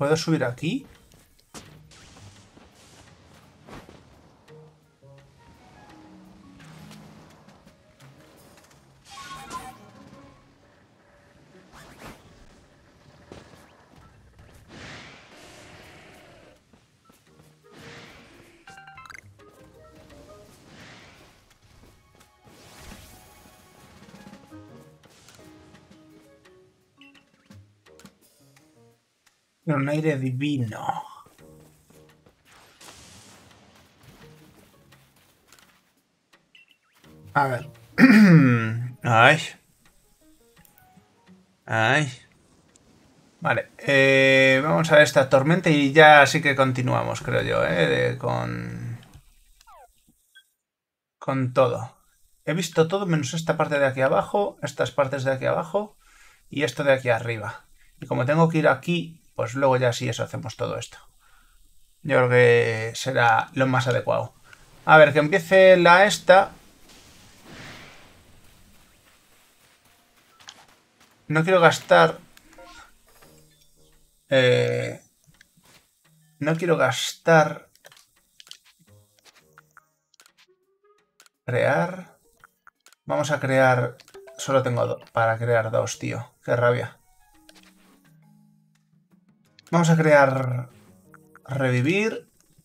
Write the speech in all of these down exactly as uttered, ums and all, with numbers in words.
¿Puedo subir aquí? Un aire divino. A ver. Ay. Ay. Vale. Eh, vamos a ver esta tormenta y ya sí que continuamos, creo yo, ¿eh? De- con... Con todo. He visto todo menos esta parte de aquí abajo, estas partes de aquí abajo y esto de aquí arriba. Y como tengo que ir aquí, pues luego ya sí eso hacemos todo esto. Yo creo que será lo más adecuado. A ver, que empiece la esta. No quiero gastar... Eh, no quiero gastar... Crear... Vamos a crear... Solo tengo dos para crear dos, tío. Qué rabia. Vamos a crear... Revivir.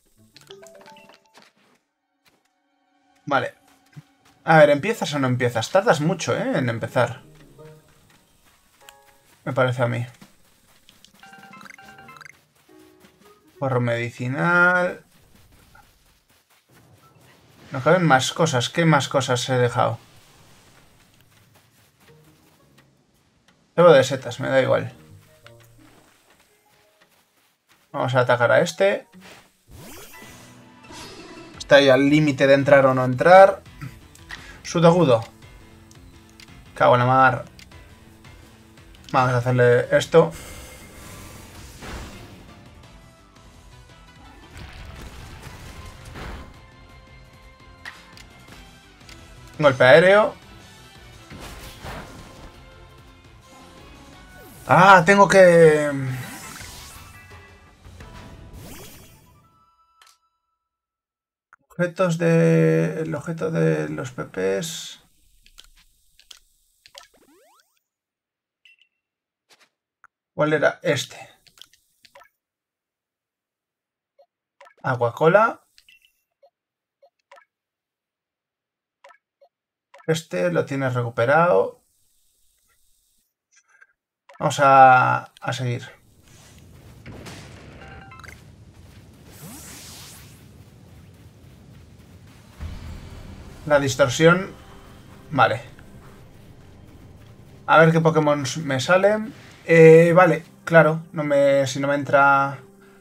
Vale. A ver, ¿empiezas o no empiezas? Tardas mucho, ¿eh? En empezar. Me parece a mí. Porro medicinal. No caben más cosas. ¿Qué más cosas he dejado? Cebo de setas, me da igual. Vamos a atacar a este. Está ahí al límite de entrar o no entrar. Sudagudo. Cago en la mar. Vamos a hacerle esto. Golpe aéreo. Ah, tengo que... Objetos de... El objeto de los P Ps... ¿Cuál era? Este. Agua-cola. Este lo tienes recuperado. Vamos a, a seguir. La distorsión. Vale. A ver qué Pokémon me salen. Eh, vale, claro. No me, si no me entra...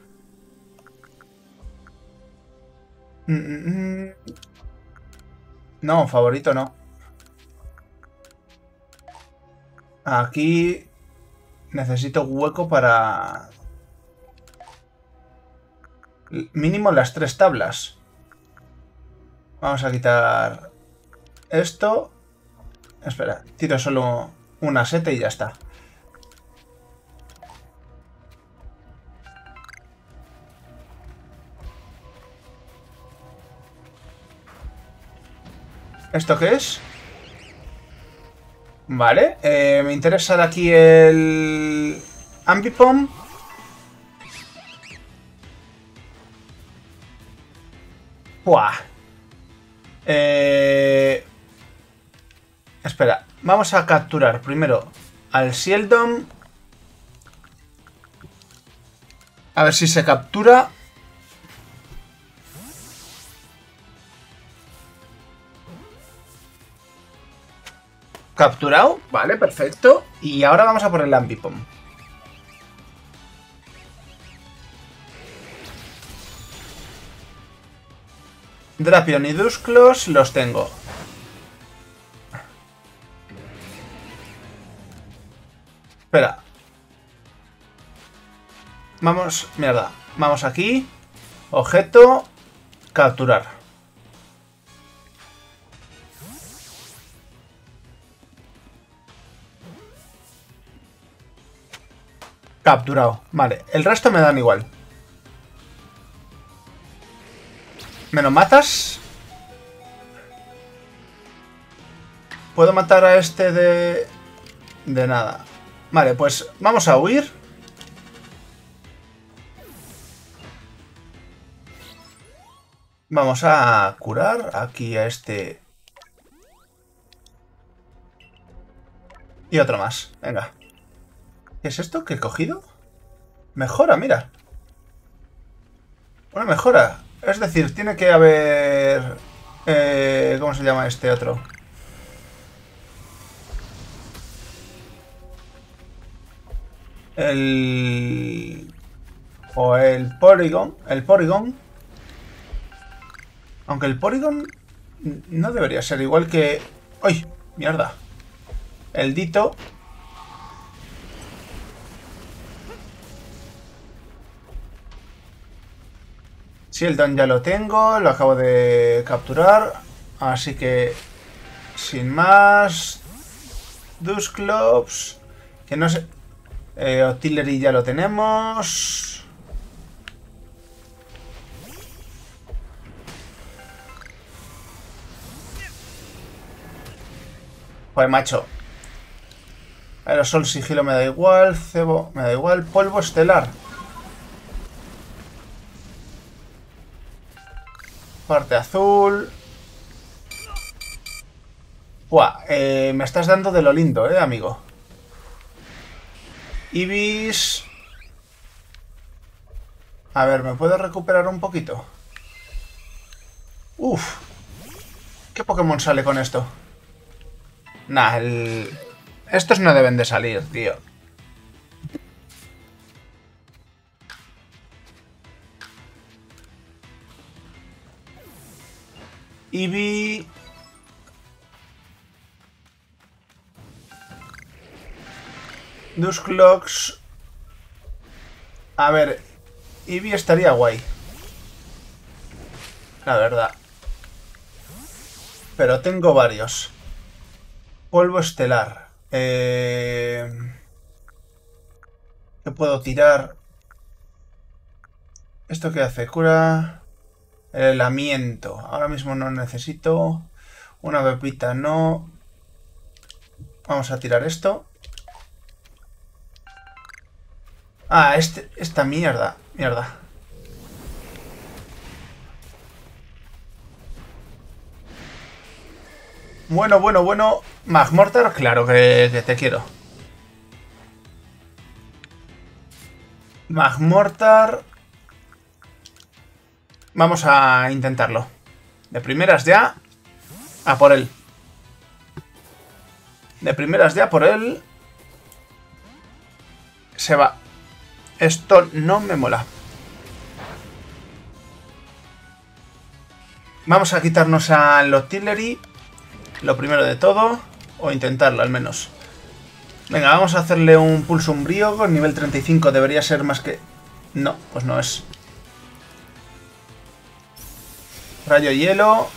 Mm, mm, mm. No, favorito no. Aquí necesito hueco para... Mínimo las tres tablas. Vamos a quitar esto. Espera, tiro solo una seta y ya está. ¿Esto qué es? Vale, eh, me interesa de aquí el... Ambipom. ¡Buah! Eh... Espera, vamos a capturar primero al Shieldon. A ver si se captura. Capturado, vale, perfecto. Y ahora vamos a por el Ambipom. Drapion y Dusclos los tengo. Espera. Vamos, mierda. Vamos aquí. Objeto. Capturar. Capturado. Vale, el resto me dan igual. ¿Me lo matas? ¿Puedo matar a este de... de nada? Vale, pues vamos a huir. Vamos a curar aquí a este... Y otro más. Venga. ¿Qué es esto que he cogido? Mejora, mira. Una mejora. Es decir, tiene que haber... Eh, ¿Cómo se llama este otro? El... O el Porygon. El Porygon. Aunque el Porygon no debería ser igual que... ¡Ay! Mierda. El Ditto. Shieldon ya lo tengo. Lo acabo de capturar. Así que... Sin más... Dusclops. Que no sé... Eh, Octillery ya lo tenemos. Pues macho. Aerosol, sigilo me da igual. Cebo me da igual. Polvo estelar. Parte azul. Buah, eh, me estás dando de lo lindo, eh, amigo. Ibis. A ver, ¿me puedo recuperar un poquito? Uf. ¿Qué Pokémon sale con esto? Nah, el... estos no deben de salir, tío. Eevee... Dusclops... A ver... Eevee estaría guay. La verdad. Pero tengo varios. Polvo estelar. Eh... ¿Qué puedo tirar? ¿Esto qué hace? Cura... El helamiento. Ahora mismo no necesito. Una pepita no. Vamos a tirar esto. Ah, este, esta mierda. Mierda. Bueno, bueno, bueno. Magmortar, claro que, que te quiero. Magmortar. Vamos a intentarlo. De primeras ya. A por él. De primeras ya por él. Se va. Esto no me mola. Vamos a quitarnos al Octillery. Lo primero de todo. O intentarlo al menos. Venga, vamos a hacerle un pulso umbrío. Con nivel treinta y cinco debería ser más que... No, pues no es. Rayo hielo.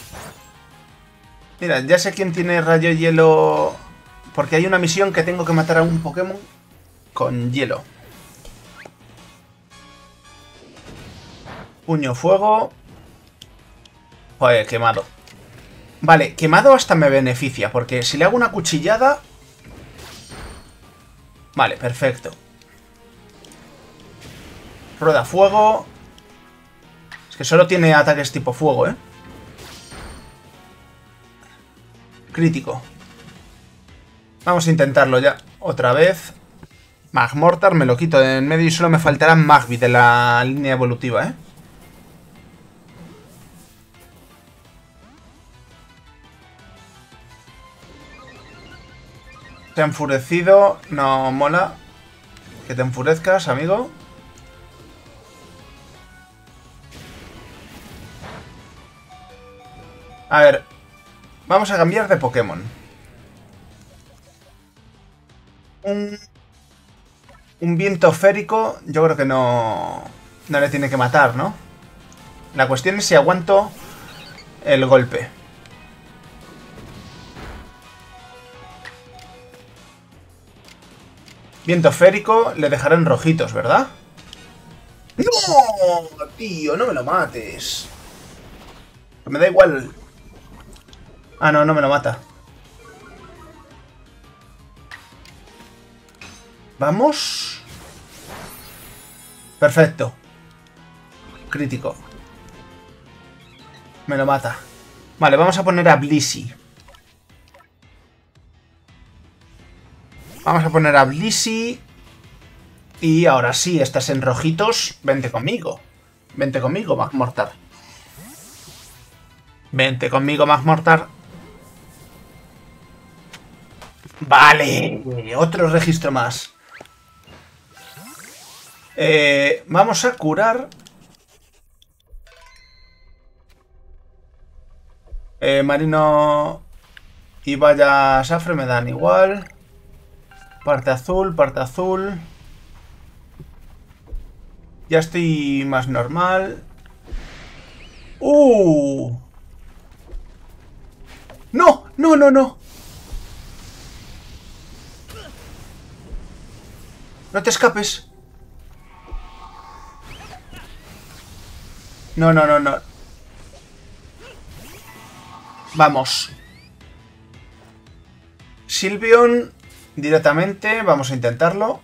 Mira, ya sé quién tiene rayo hielo. Porque hay una misión que tengo que matar a un Pokémon con hielo. Puño fuego. Joder, quemado. Vale, quemado hasta me beneficia, porque si le hago una cuchillada... Vale, perfecto. Rueda fuego. Es que solo tiene ataques tipo fuego, ¿eh? Crítico. Vamos a intentarlo ya. Otra vez. Magmortar me lo quito de en medio y solo me faltará Magby de la línea evolutiva, ¿eh? Se ha enfurecido. No mola que te enfurezcas, amigo. A ver. Vamos a cambiar de Pokémon. Un... Un viento férico. Yo creo que no... No le tiene que matar, ¿no? La cuestión es si aguanto el golpe. Viento férico le dejará en rojitos, ¿verdad? ¡No! Tío, no me lo mates. Me da igual. Ah, no, no me lo mata. Vamos. Perfecto. Crítico. Me lo mata. Vale, vamos a poner a Blissey. Vamos a poner a Blissey. Y ahora sí, estás en rojitos. Vente conmigo. Vente conmigo, Magmortar. Vente conmigo, Magmortar. Vale. Otro registro más. Eh, vamos a curar... Eh, Marino y Valla Safre me dan igual. Parte azul, parte azul. Ya estoy más normal. ¡Uh! ¡No! ¡No, no, no! ¡No te escapes! No, no, no, no. Vamos. Sylveon directamente. Vamos a intentarlo.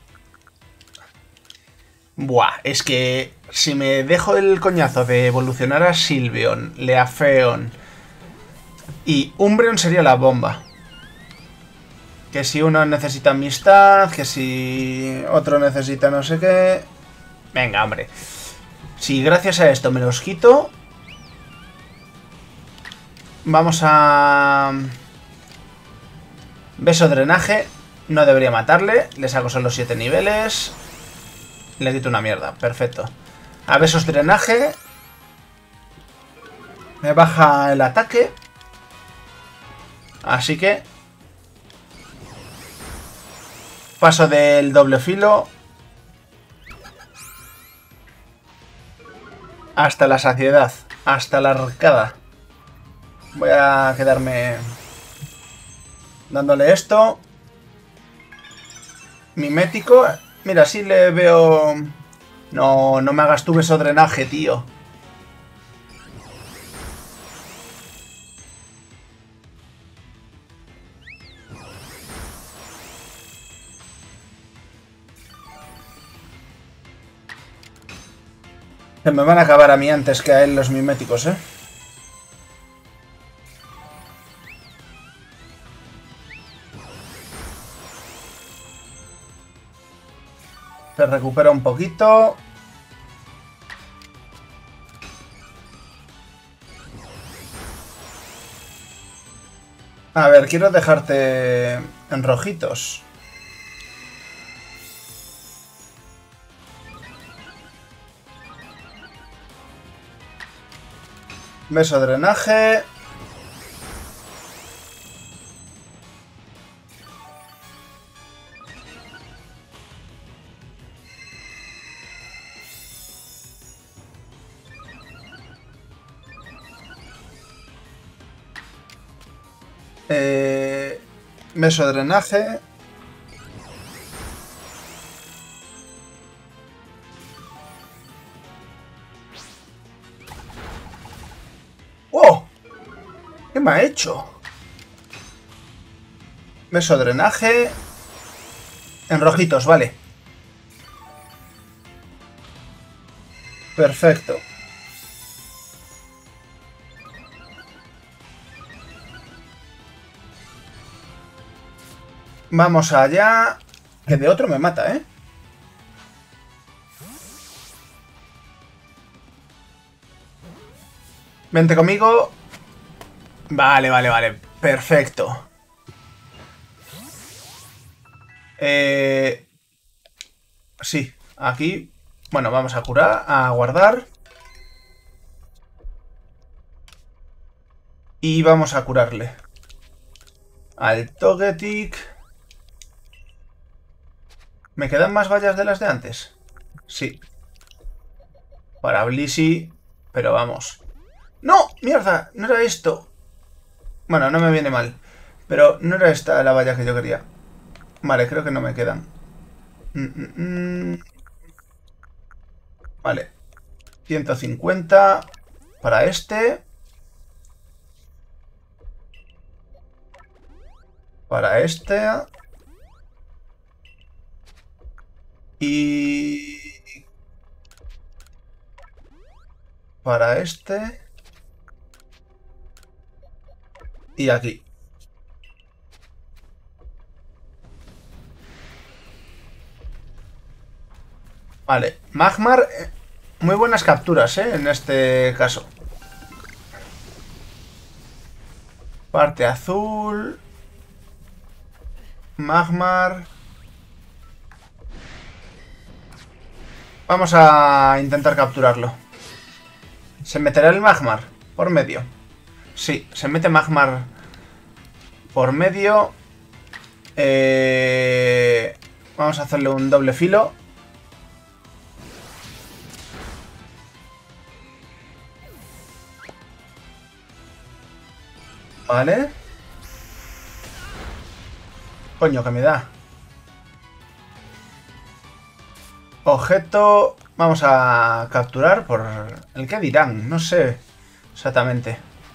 Buah, es que si me dejo el coñazo de evolucionar a Sylveon, Leafeon y Umbreon sería la bomba. Que si uno necesita amistad, que si otro necesita no sé qué... Venga, hombre. Si gracias a esto me los quito... Vamos a... Beso drenaje. No debería matarle. Le saco solo siete niveles. Le quito una mierda. Perfecto. A besos drenaje. Me baja el ataque. Así que... Paso del doble filo. Hasta la saciedad. Hasta la arcada. Voy a quedarme dándole esto. Mimético. Mira, sí le veo... No, no me hagas tu beso drenaje, tío. Se me van a acabar a mí antes que a él los miméticos, ¿eh? Se recupera un poquito. A ver, quiero dejarte en rojitos. Beso drenaje. Eh, beso drenaje. ¡Oh! ¿Qué me ha hecho? Beso drenaje. En rojitos, vale. Perfecto. Vamos allá. Que de otro me mata, ¿eh? Vente conmigo. Vale, vale, vale. Perfecto. Eh... Sí, aquí... Bueno, vamos a curar, a guardar. Y vamos a curarle. Al Togetic. ¿Me quedan más vallas de las de antes? Sí. Para Blissey. Pero vamos. ¡No! ¡Mierda! No era esto. Bueno, no me viene mal. Pero no era esta la valla que yo quería. Vale, creo que no me quedan. Mm, mm, mm. Vale. ciento cincuenta para este. Para este. Y... para este. Y aquí. Vale. Magmar. eh, Muy buenas capturas, ¿eh? En este caso. Parte azul. Magmar. Vamos a intentar capturarlo. ¿Se meterá el Magmar por medio? Sí, se mete Magmar por medio. Eh... Vamos a hacerle un doble filo. Vale. Coño, que me da. Objeto. Vamos a capturar por... ¿el qué dirán? No sé exactamente.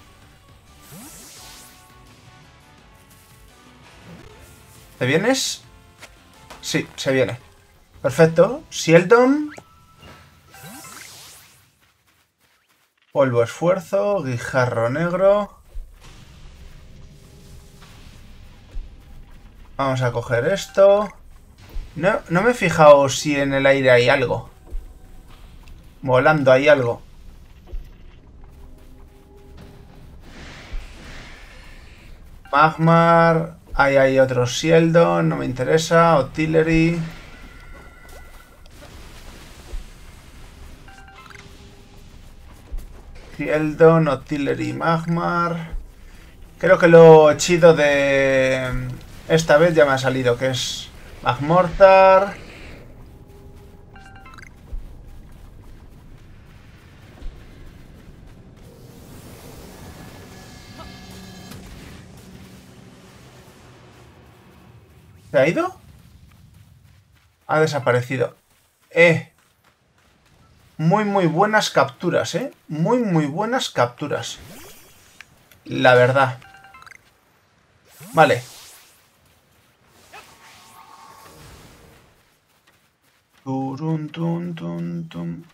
¿Te vienes? Sí, se viene. Perfecto. Sheldon. Polvo esfuerzo. Guijarro negro. Vamos a coger esto. No, no me he fijado si en el aire hay algo. Volando hay algo. Magmar. Ahí hay otro Sheldon. No me interesa. Artillery. Sheldon, Artillery, Magmar. Creo que lo chido de esta vez ya me ha salido, que es Magmortar. ¿Se ha ido? Ha desaparecido. Eh. Muy, muy buenas capturas, ¿eh? Muy, muy buenas capturas. La verdad. Vale. Turun, tun, tun, tun.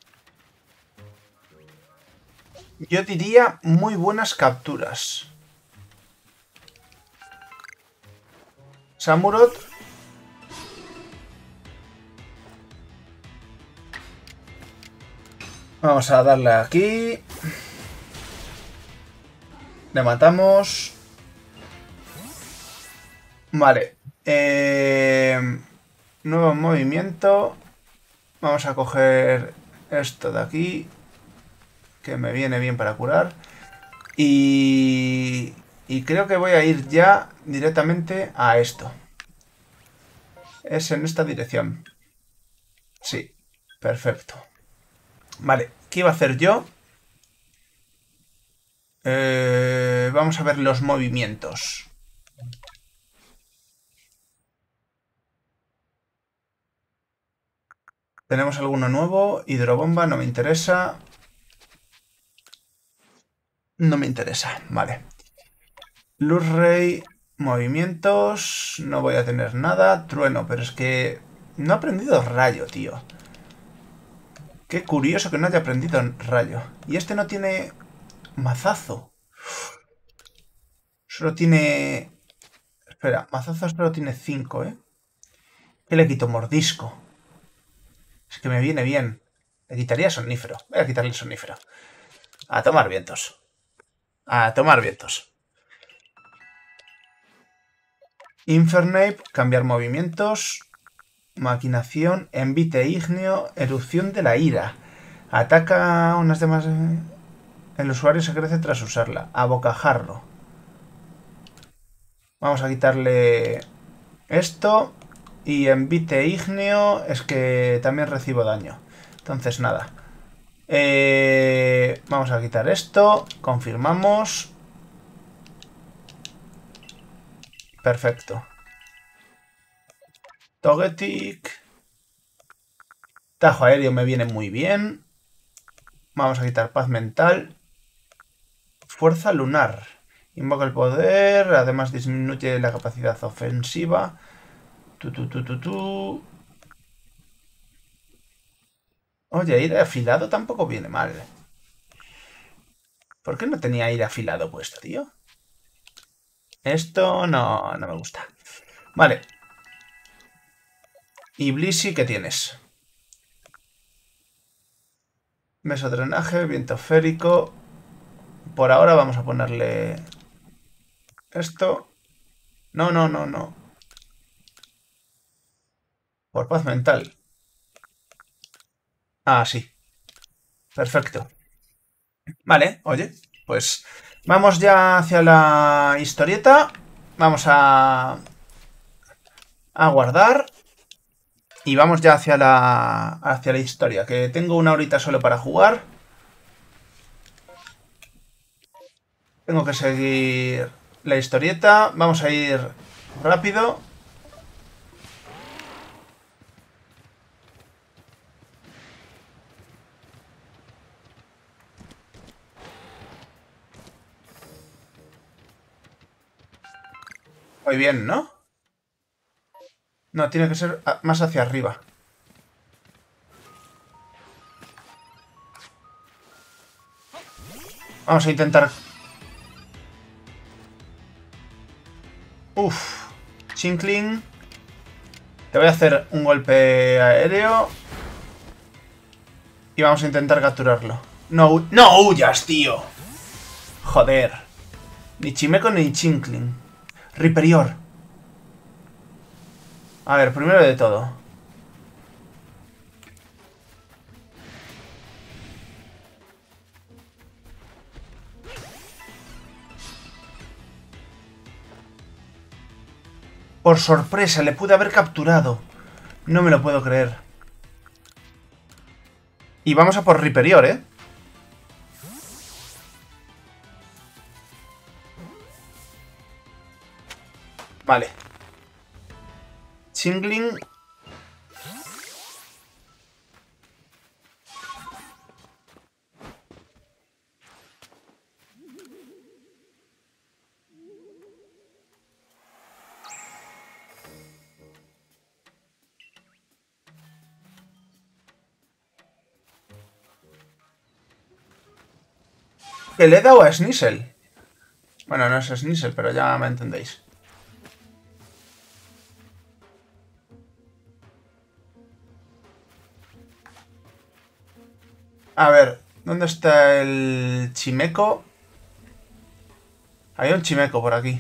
Yo diría muy buenas capturas. Samurott. Vamos a darle aquí. Le matamos. Vale. Eh, nuevo movimiento. Vamos a coger esto de aquí, que me viene bien para curar. Y, y creo que voy a ir ya directamente a esto. Es en esta dirección. Sí, perfecto. Vale, ¿qué iba a hacer yo? Eh, vamos a ver los movimientos. ¿Tenemos alguno nuevo? Hidrobomba, no me interesa. No me interesa, vale. Luz Ray, movimientos. No voy a tener nada. Trueno, pero es que no he aprendido rayo, tío. Qué curioso que no haya aprendido rayo. Y este no tiene mazazo. Solo tiene... Espera, mazazo solo tiene cinco, ¿eh? ¿Qué le quito? Mordisco. Es que me viene bien. Le quitaría sonífero. Voy a quitarle el sonífero. A tomar vientos. A tomar vientos. Infernape, cambiar movimientos. Maquinación, envite ígneo, erupción de la ira. Ataca unas demás... El usuario se crece tras usarla. A bocajarro. Vamos a quitarle esto. Y envite ígneo es que también recibo daño. Entonces nada. Eh, vamos a quitar esto. Confirmamos. Perfecto. Togetic. Tajo aéreo me viene muy bien. Vamos a quitar paz mental. Fuerza lunar. Invoca el poder. Además disminuye la capacidad ofensiva. Tu, tu, tu, tu, tu. Oye, aire afilado tampoco viene mal. ¿Por qué no tenía aire afilado puesto, tío? Esto no, no me gusta. Vale. ¿Y Blissey qué tienes? Mesodrenaje, viento férico. Por ahora vamos a ponerle esto. No, no, no, no. Por paz mental. Ah, sí. Perfecto. Vale, oye, pues vamos ya hacia la historieta. Vamos a, a guardar. Y vamos ya hacia la, hacia la historia, que tengo una horita solo para jugar. Tengo que seguir la historieta. Vamos a ir rápido. Muy bien, ¿no? No, tiene que ser más hacia arriba. Vamos a intentar... Uf. Chinkling. Te voy a hacer un golpe aéreo. Y vamos a intentar capturarlo. No, no huyas, tío. Joder. Ni Chimeco ni Chinkling. Riperior. A ver, primero de todo. Por sorpresa, le pude haber capturado. No me lo puedo creer. Y vamos a por Riperior, ¿eh? Vale. Chinkling. Que le he dado a Sneasel. Bueno, no es Sneasel, pero ya me entendéis. A ver, ¿dónde está el Chimeco? Hay un Chimeco por aquí.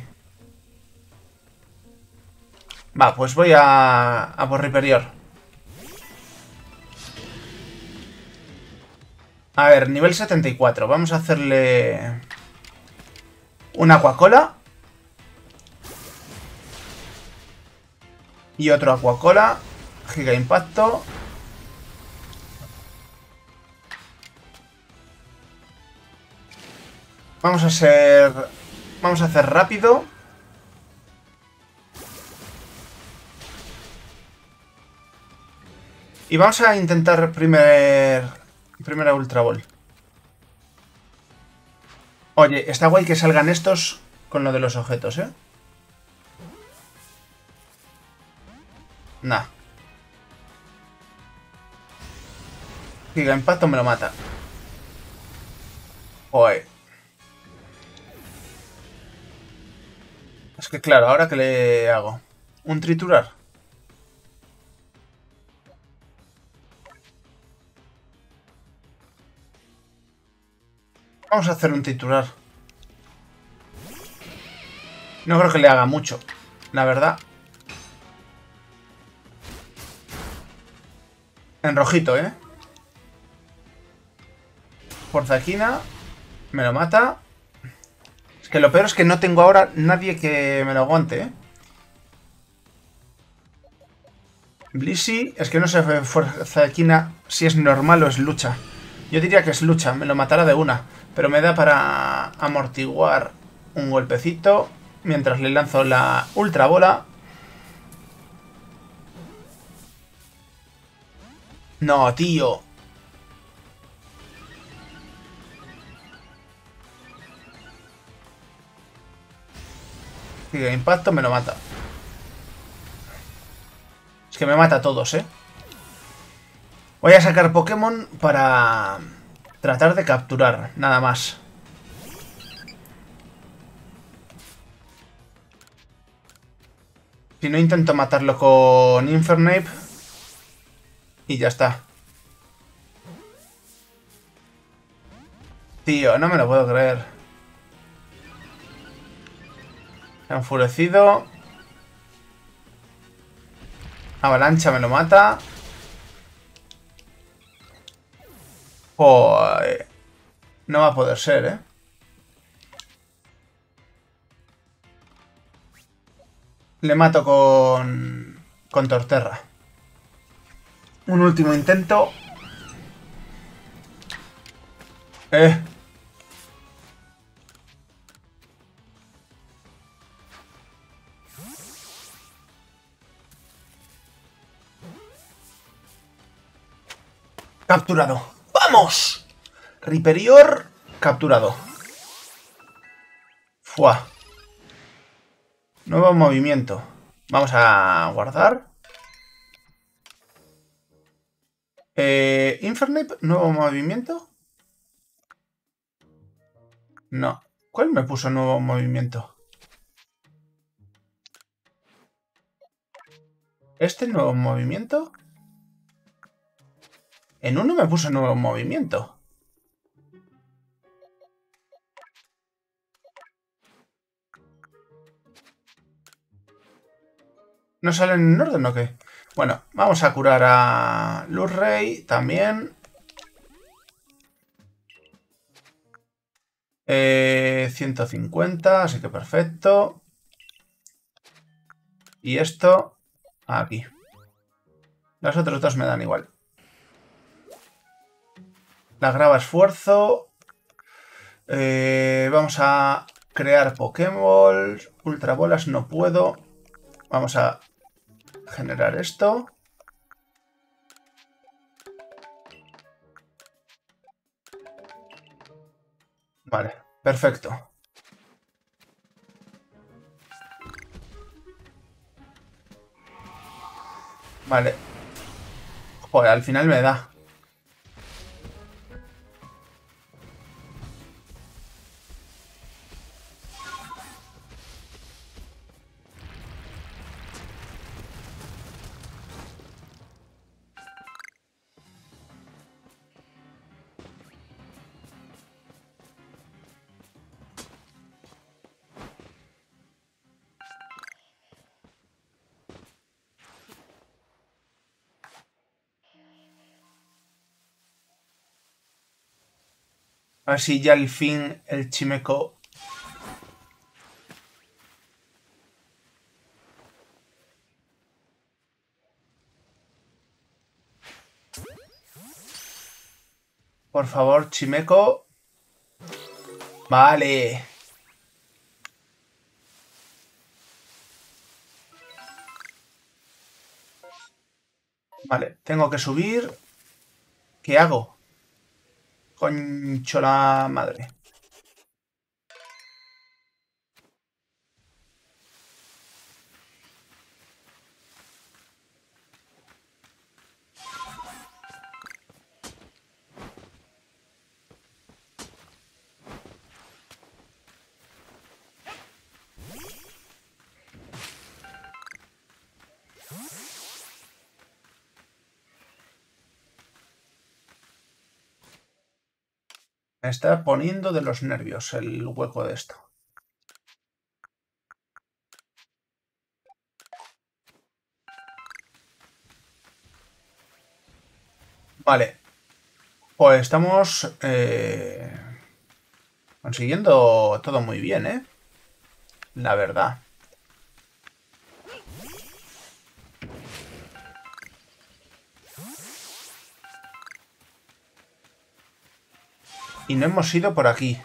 Va, pues voy a, a por Riperior. A ver, nivel setenta y cuatro. Vamos a hacerle... una Aquacola. Y otro Aquacola. Giga Impacto. Vamos a ser... Vamos a hacer rápido. Y vamos a intentar primer... Primera Ultra Ball. Oye, está guay que salgan estos con lo de los objetos, ¿eh? Nah. Giga Impacto me lo mata. Oye. Es que claro, ¿ahora qué le hago? ¿Un triturar? Vamos a hacer un triturar. No creo que le haga mucho, la verdad. En rojito, ¿eh? Fuerza Equina. Me lo mata. Es que lo peor es que no tengo ahora nadie que me lo aguante, ¿eh? Blissey, es que no sé Fuerza Equina si es normal o es lucha. Yo diría que es lucha, me lo matará de una. Pero me da para amortiguar un golpecito mientras le lanzo la Ultra Bola. No, tío. Giga impacto me lo mata. Es que me mata a todos, ¿eh? Voy a sacar Pokémon para tratar de capturar, nada más. Si no, intento matarlo con Infernape. Y ya está. Tío, no me lo puedo creer. Se ha enfurecido. Avalancha me lo mata. Joder. No va a poder ser, ¿eh? Le mato con... con Torterra. Un último intento. Eh. Capturado. ¡Vamos! Riperior capturado. Fua. Nuevo movimiento. Vamos a guardar. Eh, Infernape, nuevo movimiento. No. ¿Cuál me puso nuevo movimiento? ¿Este nuevo movimiento? En uno me puso nuevo movimiento. ¿No salen en orden o qué? Bueno, vamos a curar a Lurray también. Eh, ciento cincuenta, así que perfecto. Y esto aquí. Los otros dos me dan igual. La grava esfuerzo. Eh, vamos a crear Pokémon. Ultra bolas no puedo. Vamos a generar esto. Vale, perfecto. Vale. Joder, al final me da. A ver si ya al fin el Chimeco... Por favor, Chimeco. Vale. Vale, tengo que subir. ¿Qué hago? Concho la madre. Me está poniendo de los nervios el hueco de esto. Vale. Pues estamos eh, consiguiendo todo muy bien, ¿eh? La verdad. Y no hemos ido por aquí.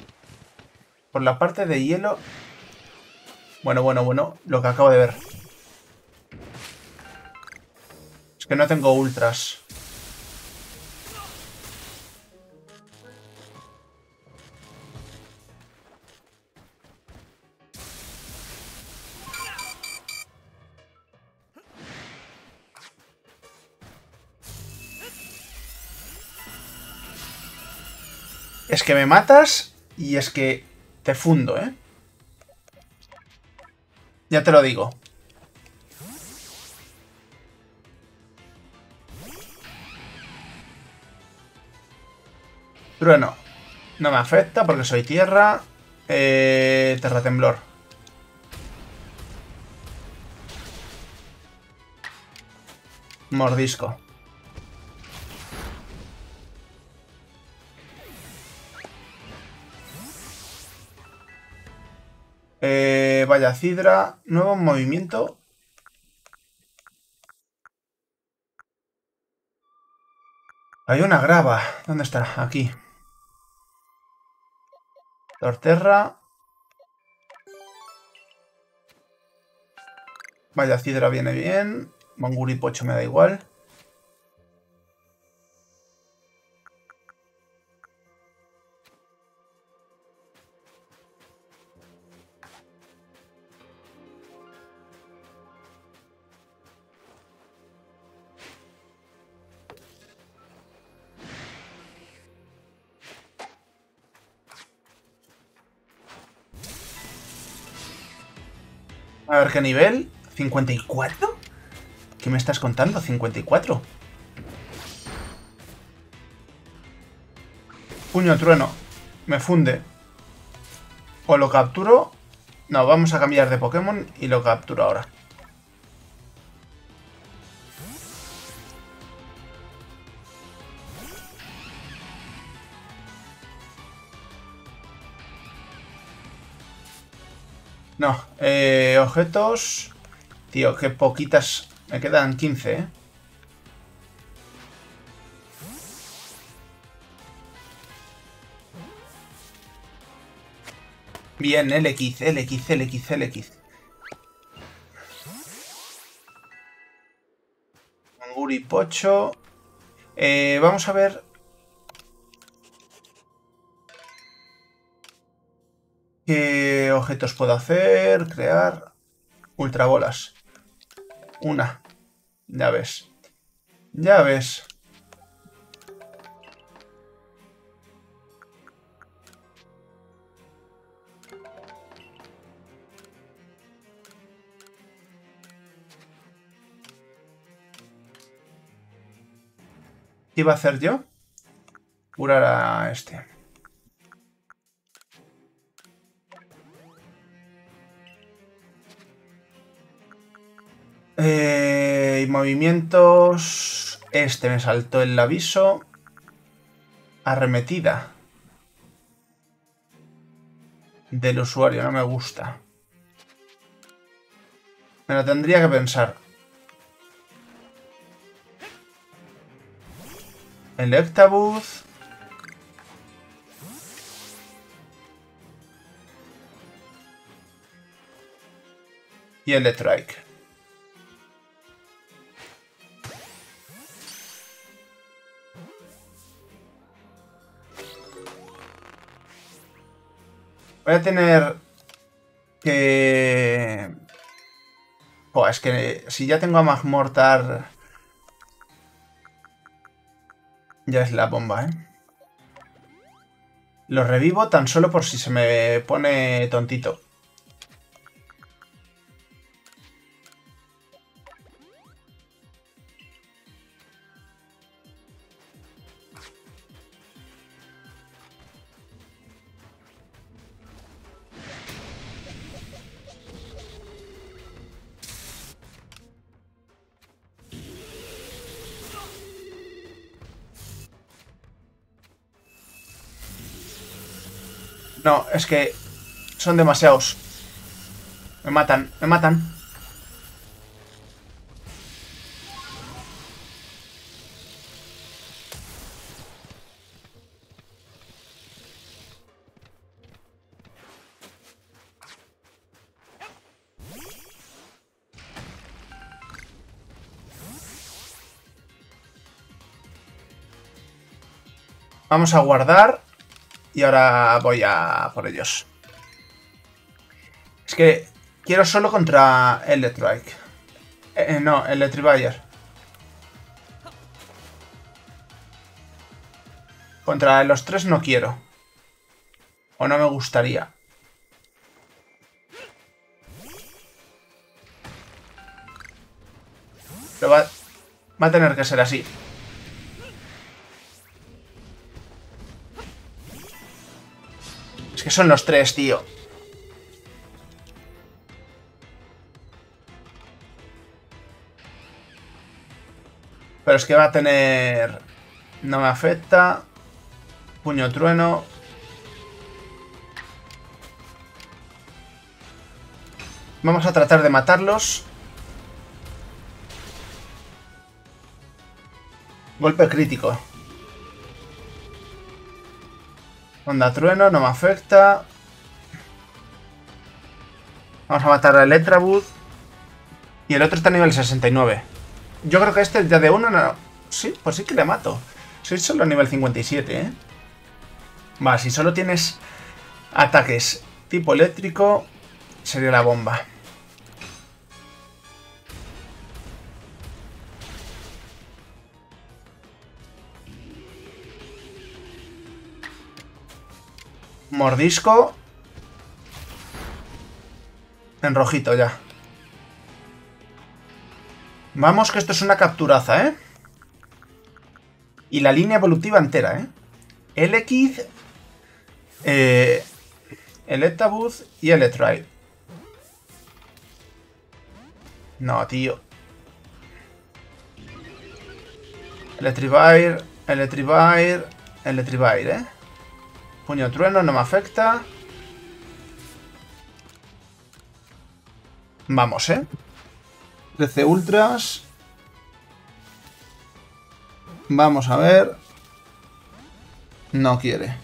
Por la parte de hielo... Bueno, bueno, bueno. Lo que acabo de ver. Es que no tengo ultras. Es que me matas y es que te fundo, ¿eh? Ya te lo digo. Trueno. No me afecta porque soy tierra. Eh, terratemblor. Mordisco. Eh, vaya Cidra. Nuevo movimiento. Hay una grava. ¿Dónde está? Aquí. Torterra. Vaya Cidra viene bien. Manguri Pocho me da igual. A ver qué nivel. ¿cincuenta y cuatro? ¿Qué me estás contando? ¿cincuenta y cuatro? Puño trueno. Me funde. O lo capturo. No, vamos a cambiar de Pokémon y lo capturo ahora. No, eh, objetos... Tío, qué poquitas... Me quedan quince, ¿eh? Bien, L X, L X, L X, L X. Manguri Pocho. Eh, vamos a ver... ¿Qué objetos puedo hacer? Crear... Ultrabolas. Una. Ya ves. Ya ves. ¿Qué iba a hacer yo? Curar a este. Eh, movimientos... Este me saltó el aviso. Arremetida. Del usuario, no me gusta. Me lo tendría que pensar. Electabuzz. Y Electrike. Voy a tener que... Oh, es que si ya tengo a Magmortar... Ya es la bomba, ¿eh? Lo revivo tan solo por si se me pone tontito. No, es que son demasiados. Me matan, me matan. Vamos a guardar. Y ahora voy a por ellos. Es que quiero solo contra Electrike. Eh, no, Electrivire. Contra los tres no quiero. O no me gustaría. Pero va, va a tener que ser así. Es que son los tres, tío. Pero es que va a tener... No me afecta. Puño trueno. Vamos a tratar de matarlos. Golpe crítico. Onda trueno, no me afecta. Vamos a matar a Electabuzz. Y el otro está a nivel sesenta y nueve. Yo creo que este ya de uno no... Sí, pues sí que le mato. Soy solo nivel cincuenta y siete, ¿eh? Va, si solo tienes ataques tipo eléctrico, sería la bomba. Mordisco. En rojito ya. Vamos, que esto es una capturaza, ¿eh? Y la línea evolutiva entera, ¿eh? Elekid, eh, Electabuzz y Electrike. No, tío. Electrivire, Electrivire, Electrivire, ¿eh? Puño trueno, no me afecta. Vamos, ¿eh? trece ultras. Vamos a ver. No quiere.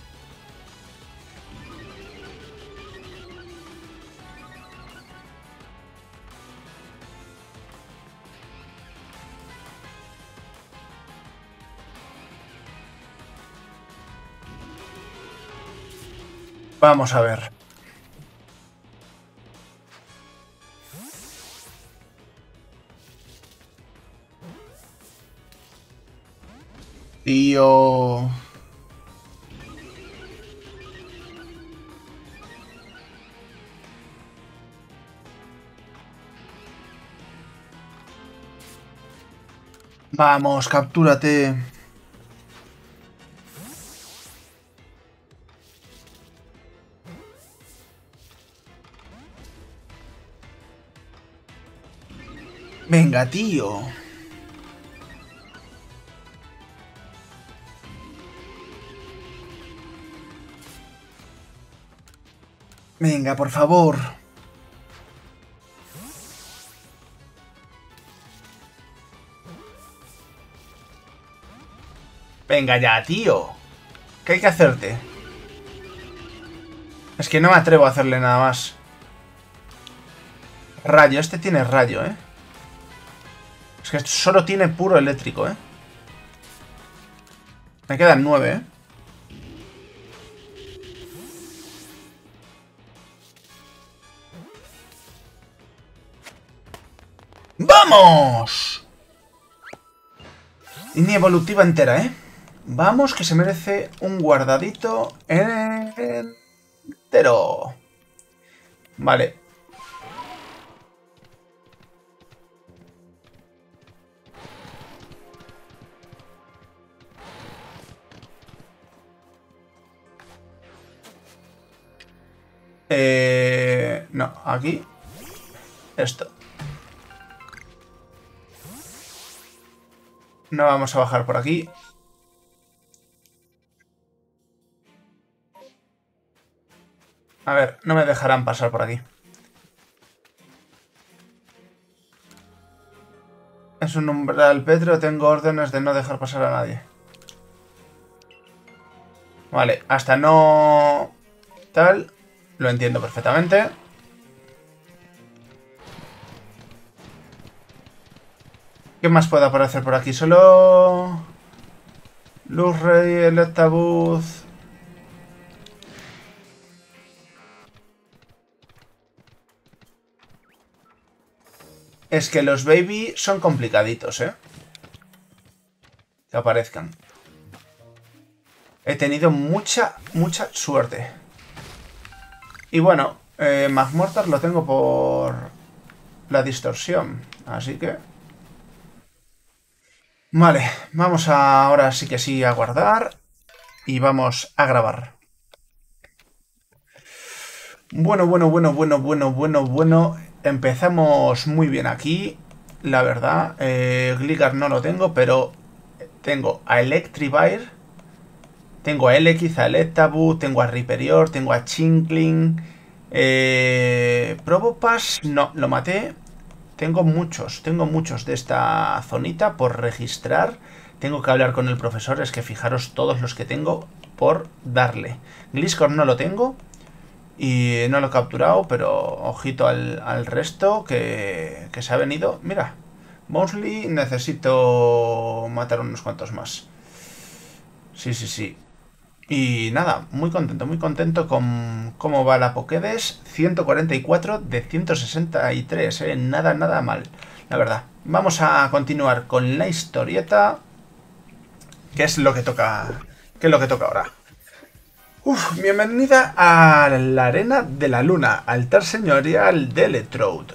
Vamos a ver. Tío... Vamos, captúrate. Venga, tío. Venga, por favor. Venga ya, tío. ¿Qué hay que hacerte? Es que no me atrevo a hacerle nada más. Rayo, este tiene rayo, ¿eh? Es que esto solo tiene puro eléctrico, ¿eh? Me quedan nueve, ¿eh? ¡Vamos! Línea evolutiva entera, ¿eh? Vamos, que se merece un guardadito entero. Vale. Eh... No, aquí. Esto. No vamos a bajar por aquí. A ver, no me dejarán pasar por aquí. Es un umbral pétreo, tengo órdenes de no dejar pasar a nadie. Vale, hasta no... Tal, lo entiendo perfectamente. ¿Qué más puede aparecer por aquí? Solo... Luz Rey, Electabuzz. Es que los baby son complicaditos, ¿eh? Que aparezcan. He tenido mucha, mucha suerte. Y bueno, eh, Magmortar lo tengo por la distorsión. Así que... Vale, vamos a, ahora sí que sí a guardar. Y vamos a grabar. Bueno, bueno, bueno, bueno, bueno, bueno, bueno. Empezamos muy bien aquí, la verdad. Eh, Gligar no lo tengo, pero tengo a Electivire, tengo a Elekid, a Electabuzz, tengo a Riperior, tengo a Chinkling, eh, Probopass, no, lo maté. Tengo muchos, tengo muchos de esta zonita por registrar. Tengo que hablar con el profesor, es que fijaros todos los que tengo por darle. Gliscor no lo tengo. Y no lo he capturado, pero ojito al, al resto que, que se ha venido. Mira, Bounsley, necesito matar unos cuantos más. Sí, sí, sí. Y nada, muy contento, muy contento con cómo va la Pokédex. ciento cuarenta y cuatro de ciento sesenta y tres, ¿eh? Nada, nada mal, la verdad. Vamos a continuar con la historieta. ¿Qué es lo que toca? ¿Qué es lo que toca ahora? Uf, bienvenida a la Arena de la Luna, altar señorial de Electrode.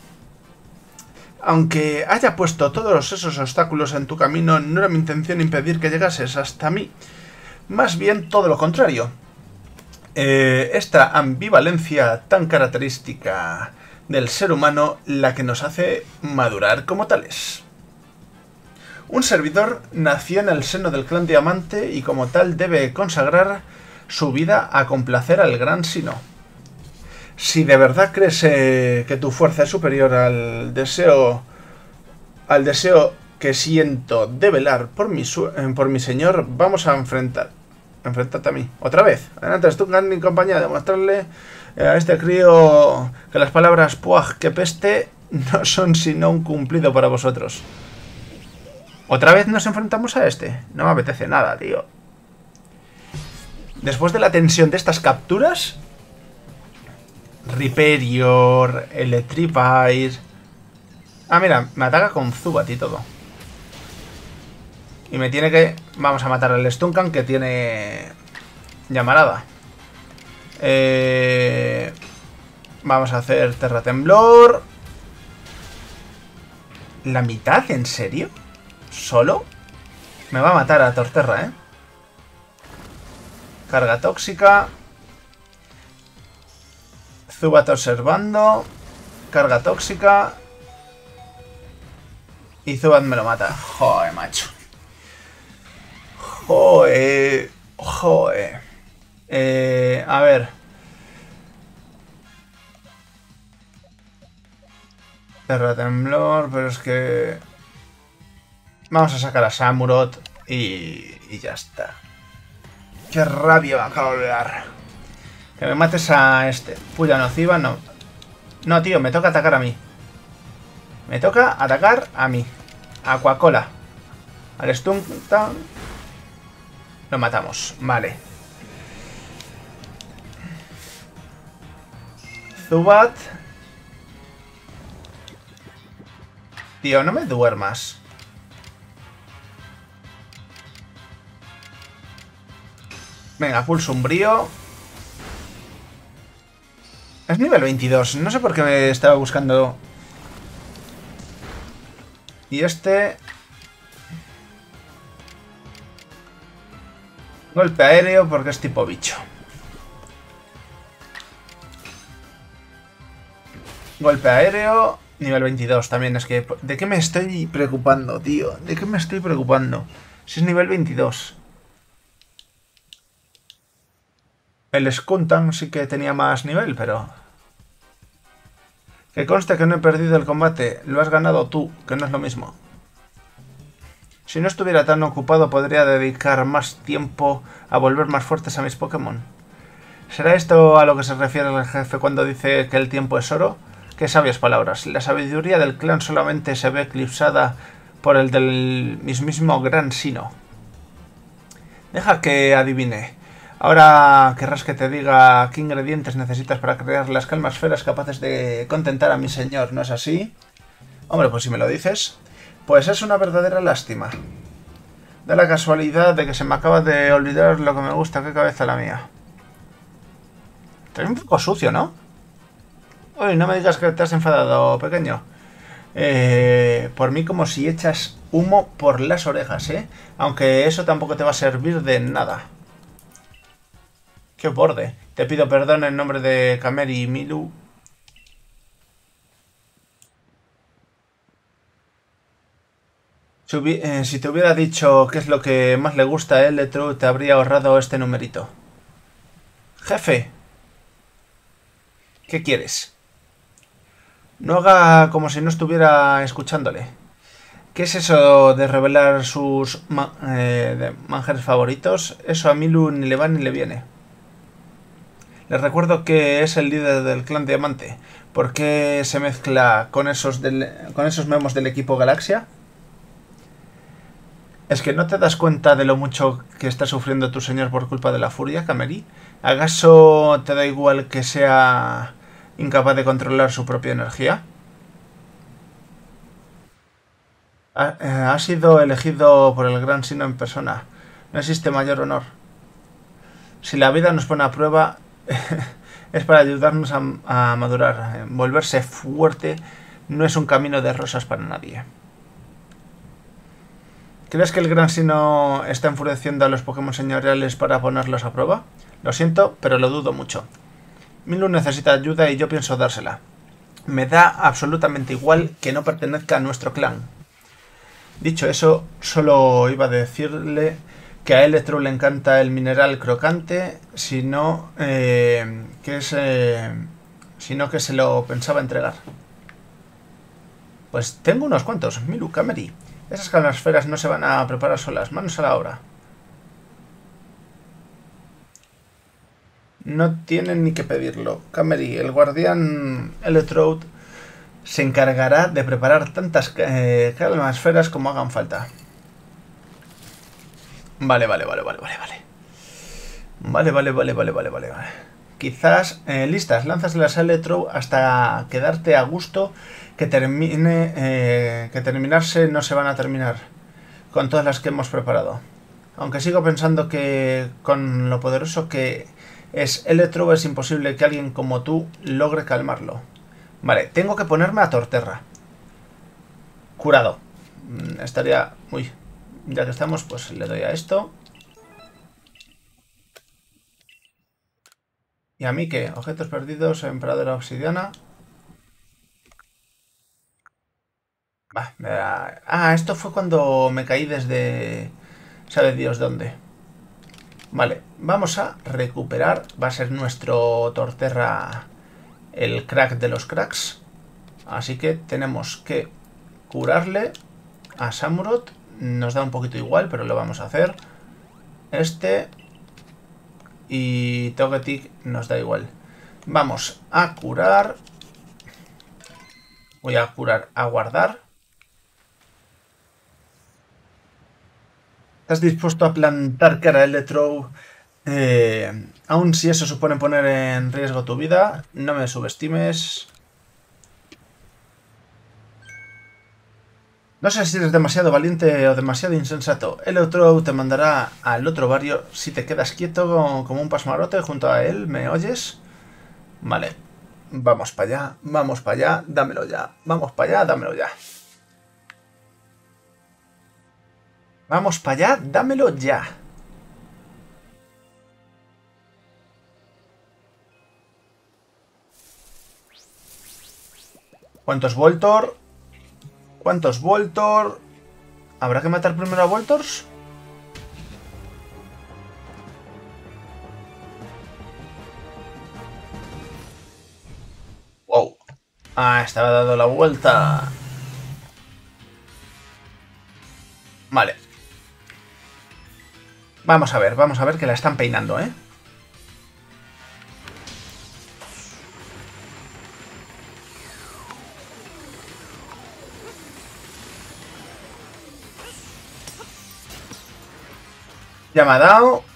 Aunque haya puesto todos esos obstáculos en tu camino, no era mi intención impedir que llegases hasta mí. Más bien todo lo contrario. Eh, esta ambivalencia tan característica del ser humano, la que nos hace madurar como tales. Un servidor nació en el seno del clan Diamante y como tal debe consagrar su vida a complacer al gran Sinnoh. Si de verdad crees eh, que tu fuerza es superior al deseo al deseo que siento de velar por mi, eh, por mi señor, vamos a enfrentar enfrentarte a mí. Otra vez. Adelante, Stungan y compañía, demostrarle eh, a este crío que las palabras puaj que peste no son sino un cumplido para vosotros. ¿Otra vez nos enfrentamos a este? No me apetece nada, tío. Después de la tensión de estas capturas, Riperior, Electivire... Ah, mira, me ataca con Zubat y todo. Y me tiene que... Vamos a matar al Stunkan que tiene... Llamarada. Eh... Vamos a hacer Terra Temblor. ¿La mitad? ¿En serio? ¿Solo? Me va a matar a Torterra, ¿eh? Carga tóxica. Zubat observando. Carga tóxica. Y Zubat me lo mata. Joder, macho. Joder. Joder. Eh, a ver. Terra Temblor, pero es que... Vamos a sacar a Samurott y, y ya está. Qué rabia me acabo de dar. Que me mates a este. Puya nociva, no. No, tío, me toca atacar a mí. Me toca atacar a mí. Aquacola. Al Stuntan. Lo matamos. Vale. Zubat. Tío, no me duermas. Venga, pulso umbrío. Es nivel veintidós. No sé por qué me estaba buscando. Y este... Golpe aéreo porque es tipo bicho. Golpe aéreo. Nivel veintidós también. Es que... ¿De qué me estoy preocupando, tío? ¿De qué me estoy preocupando? Si es nivel veintidós. El Skuntan sí que tenía más nivel, pero... Que conste que no he perdido el combate. Lo has ganado tú, que no es lo mismo. Si no estuviera tan ocupado, podría dedicar más tiempo a volver más fuertes a mis Pokémon. ¿Será esto a lo que se refiere el jefe cuando dice que el tiempo es oro? Qué sabias palabras. La sabiduría del clan solamente se ve eclipsada por el del mismísimo Gran Sinnoh. Deja que adivine. Ahora querrás que te diga qué ingredientes necesitas para crear las calmasferas capaces de contentar a mi señor, ¿no es así? Hombre, pues si me lo dices, pues es una verdadera lástima. Da la casualidad de que se me acaba de olvidar lo que me gusta, qué cabeza la mía. Estás un poco sucio, ¿no? Uy, no me digas que te has enfadado, pequeño. Eh, por mí como si echas humo por las orejas, ¿eh? Aunque eso tampoco te va a servir de nada. ¡Qué borde! Te pido perdón en nombre de Kameri y Milu. Si, eh, si te hubiera dicho qué es lo que más le gusta a Electro, te habría ahorrado este numerito. Jefe, ¿qué quieres? No haga como si no estuviera escuchándole. ¿Qué es eso de revelar sus ma eh, de manjares favoritos? Eso a Milu ni le va ni le viene. Les recuerdo que es el líder del clan Diamante. ¿Por qué se mezcla con esos, del, con esos memos del equipo Galaxia? ¿Es que no te das cuenta de lo mucho que está sufriendo tu señor por culpa de la furia, Kameri? ¿Acaso te da igual que sea incapaz de controlar su propia energía? Ha, eh, ha sido elegido por el Gran Sino en persona. No existe mayor honor. Si la vida nos pone a prueba, es para ayudarnos a, a madurar. Volverse fuerte no es un camino de rosas para nadie. ¿Crees que el Gran Sino está enfureciendo a los Pokémon señoriales para ponerlos a prueba? Lo siento, pero lo dudo mucho. Milu necesita ayuda y yo pienso dársela. Me da absolutamente igual que no pertenezca a nuestro clan. Dicho eso, solo iba a decirle que a Electro le encanta el mineral crocante, sino, eh, que es, eh, sino que se lo pensaba entregar. Pues tengo unos cuantos, Milu, Kameri. Esas calmasferas no se van a preparar solas, manos a la obra. No tienen ni que pedirlo. Kameri, el guardián Electrode se encargará de preparar tantas eh, calmasferas como hagan falta. Vale, vale, vale, vale, vale, vale. Vale, vale, vale, vale, vale, vale, vale. Quizás, eh, listas, lánzaselas a Electro hasta quedarte a gusto, que termine, eh, que terminarse no se van a terminar con todas las que hemos preparado. Aunque sigo pensando que con lo poderoso que es Electro es imposible que alguien como tú logre calmarlo. Vale, tengo que ponerme a Torterra. Curado. Estaría... Uy, ya que estamos, pues le doy a esto. ¿Y a mí qué? Objetos perdidos, Emperadora Obsidiana. Va, me da... Ah, esto fue cuando me caí desde... ¿Sabe Dios dónde? Vale, vamos a recuperar. Va a ser nuestro Torterra el crack de los cracks. Así que tenemos que curarle a Samurott. Nos da un poquito igual, pero lo vamos a hacer. Este... Y Togetic nos da igual. Vamos a curar. Voy a curar, a guardar. ¿Estás dispuesto a plantar cara a Electro? Eh, aun si eso supone poner en riesgo tu vida, no me subestimes. No sé si eres demasiado valiente o demasiado insensato. Electro te mandará al otro barrio si te quedas quieto como un pasmarote junto a él. ¿Me oyes? Vale. Vamos para allá, vamos para allá, dámelo ya. Vamos para allá, dámelo ya. Vamos para allá, dámelo ya. ¿Cuántos Voltor? ¿Cuántos Voltor? ¿Habrá que matar primero a Voltors? Wow. Ah, estaba dando la vuelta. Vale. Vamos a ver, vamos a ver que la están peinando, ¿eh? Ya me ha dado.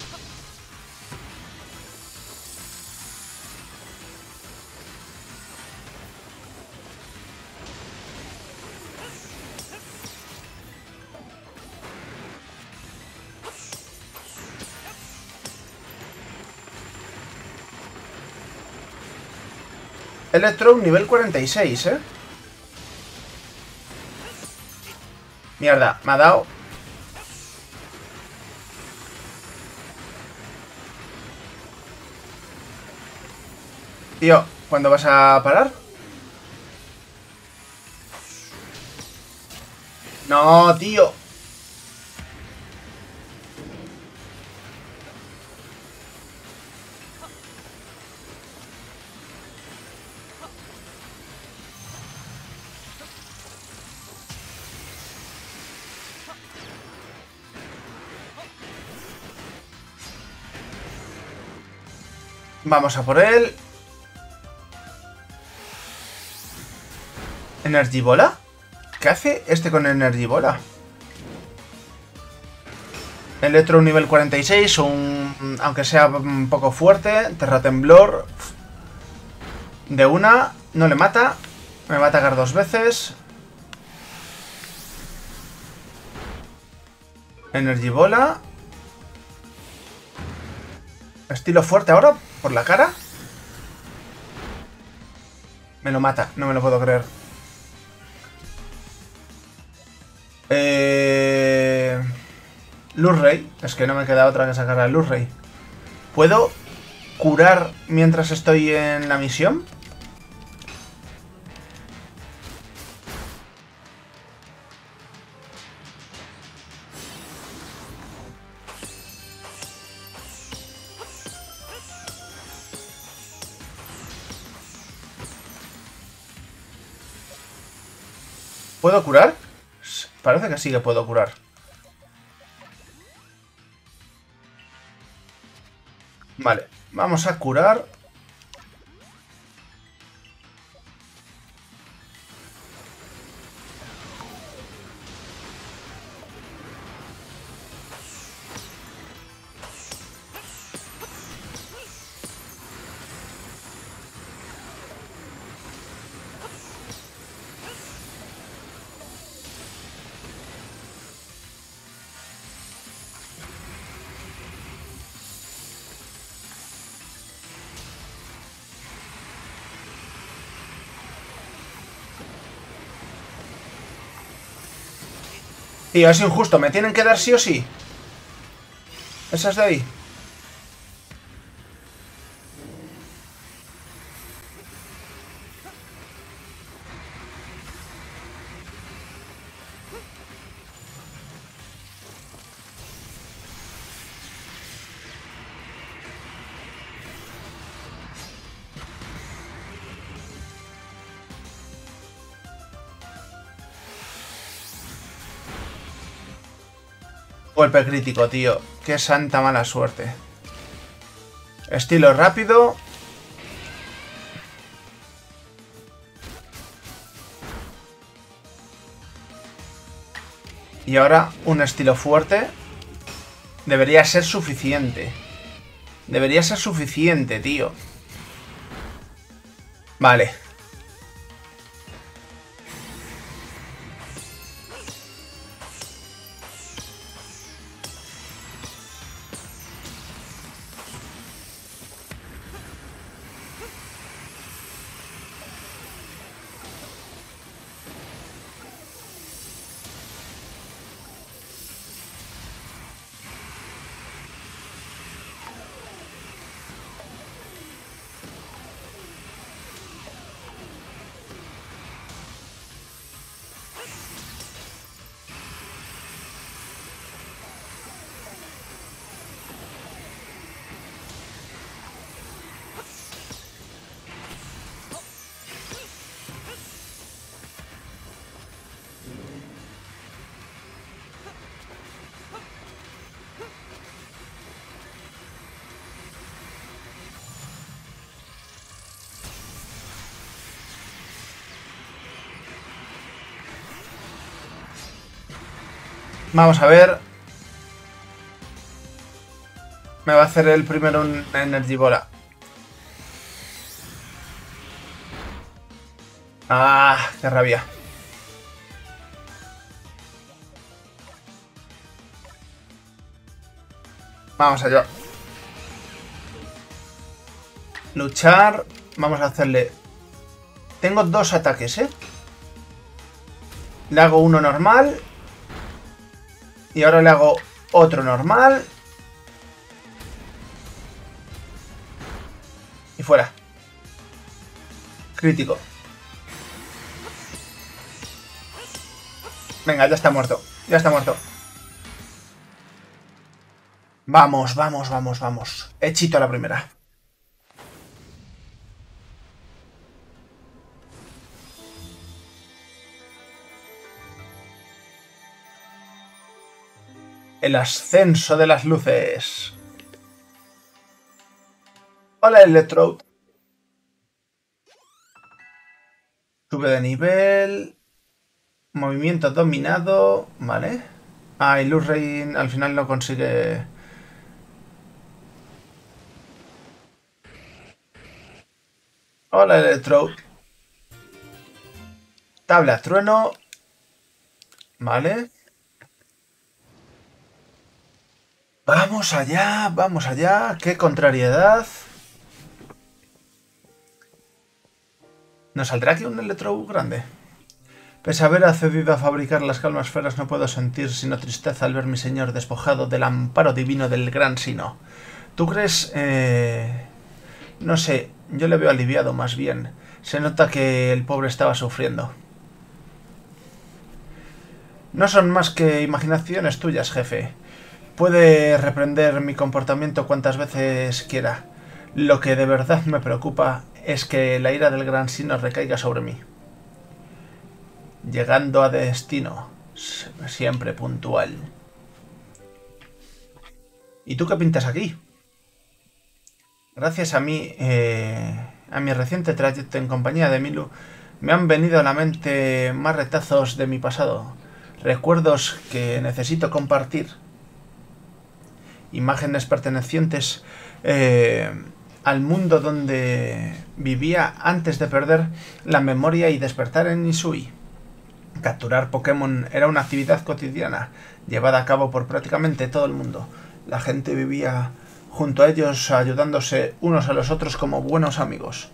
Electro nivel cuarenta y seis, ¿eh? Mierda, me ha dado. Tío, ¿cuándo vas a parar? No, tío. Vamos a por él. ¿Energy Bola? ¿Qué hace este con Energy Bola? Electro nivel cuarenta y seis, un, aunque sea un poco fuerte. Terra Temblor. De una, no le mata. Me va a atacar dos veces. Energy Bola. Estilo fuerte ahora, por la cara. Me lo mata, no me lo puedo creer. Eh... Luz Ray. Es que no me queda otra que sacar a Luz Ray. ¿Puedo curar mientras estoy en la misión? ¿Puedo curar? Parece que sí que puedo curar. Vale, vamos a curar. Tío, es injusto, me tienen que dar sí o sí. Esas de ahí. Golpe crítico, tío. Qué santa mala suerte. Estilo rápido. Y ahora un estilo fuerte. Debería ser suficiente. Debería ser suficiente, tío. Vale. Vamos a ver. Me va a hacer el primero un Energy Bola. Ah, qué rabia. Vamos allá. Luchar. Vamos a hacerle... Tengo dos ataques, ¿eh? Le hago uno normal. Y ahora le hago otro normal. Y fuera. Crítico. Venga, ya está muerto. Ya está muerto. Vamos, vamos, vamos, vamos. Hechito a la primera. El ascenso de las luces. Hola, Electrode. Sube de nivel. Movimiento dominado. Vale. Ah, y Luz Rain al final no consigue... Hola, Electrode. Tabla trueno. Vale. Vamos allá, vamos allá. Qué contrariedad. ¿Nos saldrá aquí un Electrode grande? Pese a haber accedido a fabricar las calmas esferas, no puedo sentir sino tristeza al ver mi señor despojado del amparo divino del gran sino. ¿Tú crees...? Eh... No sé, yo le veo aliviado más bien. Se nota que el pobre estaba sufriendo. No son más que imaginaciones tuyas, jefe. Puede reprender mi comportamiento cuantas veces quiera. Lo que de verdad me preocupa es que la ira del gran sino recaiga sobre mí. Llegando a destino, siempre puntual. ¿Y tú qué pintas aquí? Gracias a mí, eh, a mi reciente trayecto en compañía de Milu, me han venido a la mente más retazos de mi pasado. Recuerdos que necesito compartir. Imágenes pertenecientes eh, al mundo donde vivía antes de perder la memoria y despertar en Hisui. Capturar Pokémon era una actividad cotidiana, llevada a cabo por prácticamente todo el mundo. La gente vivía junto a ellos, ayudándose unos a los otros como buenos amigos.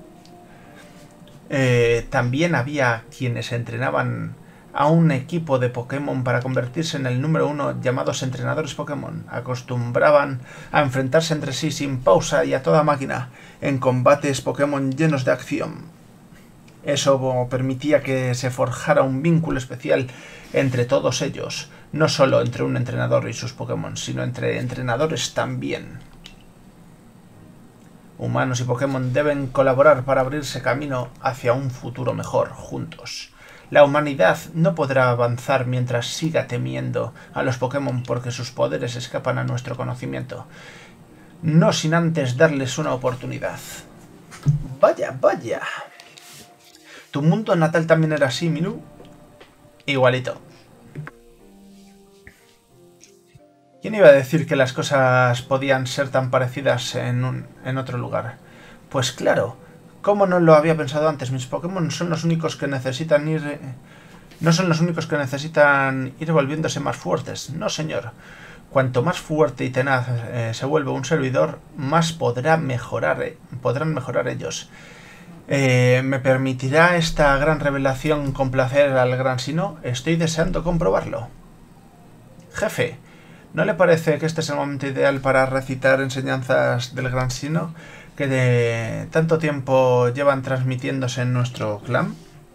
Eh, también había quienes entrenaban a un equipo de Pokémon para convertirse en el número uno, llamados entrenadores Pokémon. Acostumbraban a enfrentarse entre sí sin pausa y a toda máquina, en combates Pokémon llenos de acción. Eso permitía que se forjara un vínculo especial entre todos ellos, no solo entre un entrenador y sus Pokémon, sino entre entrenadores también. Humanos y Pokémon deben colaborar para abrirse camino hacia un futuro mejor, juntos. La humanidad no podrá avanzar mientras siga temiendo a los Pokémon porque sus poderes escapan a nuestro conocimiento, no sin antes darles una oportunidad. Vaya, vaya. ¿Tu mundo natal también era así, Milu? Igualito. ¿Quién iba a decir que las cosas podían ser tan parecidas en, un, en otro lugar? Pues claro, ¿cómo no lo había pensado antes? Mis Pokémon son los únicos que necesitan ir... Eh, no son los únicos que necesitan ir volviéndose más fuertes. No, señor. Cuanto más fuerte y tenaz eh, se vuelve un servidor, más podrá mejorar, eh, podrán mejorar ellos. Eh, ¿Me permitirá esta gran revelación complacer al gran sino? Estoy deseando comprobarlo. Jefe, ¿no le parece que este es el momento ideal para recitar enseñanzas del gran sino que de tanto tiempo llevan transmitiéndose en nuestro clan?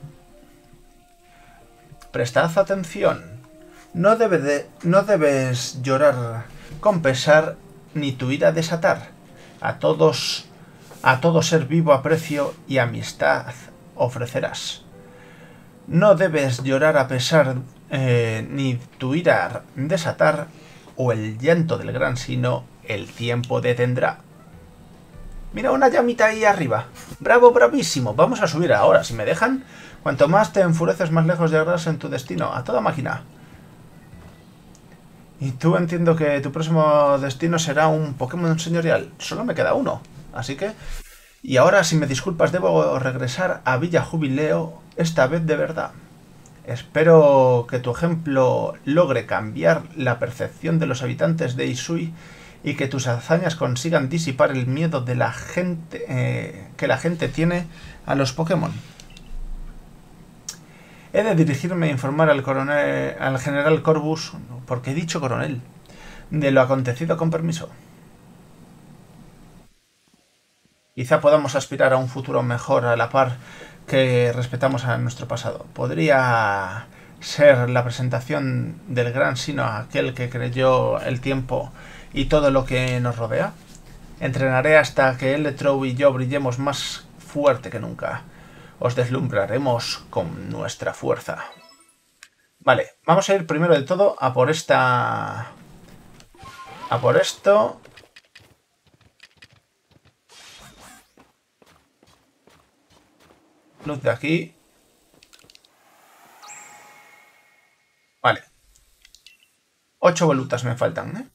Prestad atención. No, debe de, no debes llorar con pesar ni tu ira desatar. A todos... A todo ser vivo aprecio y amistad ofrecerás. No debes llorar a pesar eh, ni tu ira desatar, o el llanto del gran sino el tiempo detendrá. Mira una llamita ahí arriba. Bravo, bravísimo. Vamos a subir ahora, si me dejan. Cuanto más te enfureces, más lejos llegarás en tu destino. A toda máquina. Y tú entiendo que tu próximo destino será un Pokémon señorial. Solo me queda uno. Así que... Y ahora, si me disculpas, debo regresar a Villa Jubileo, esta vez de verdad. Espero que tu ejemplo logre cambiar la percepción de los habitantes de Hisui y que tus hazañas consigan disipar el miedo de la gente eh, que la gente tiene a los Pokémon. He de dirigirme a informar al, coronel, al general Corvus, porque he dicho coronel, de lo acontecido con permiso. Quizá podamos aspirar a un futuro mejor a la par que respetamos a nuestro pasado. Podría ser la presentación del gran sino a aquel que creyó el tiempo y todo lo que nos rodea. Entrenaré hasta que Electro y yo brillemos más fuerte que nunca. Os deslumbraremos con nuestra fuerza. Vale, vamos a ir primero de todo a por esta... A por esto. Luz de aquí. Vale. Ocho volutas me faltan, ¿eh?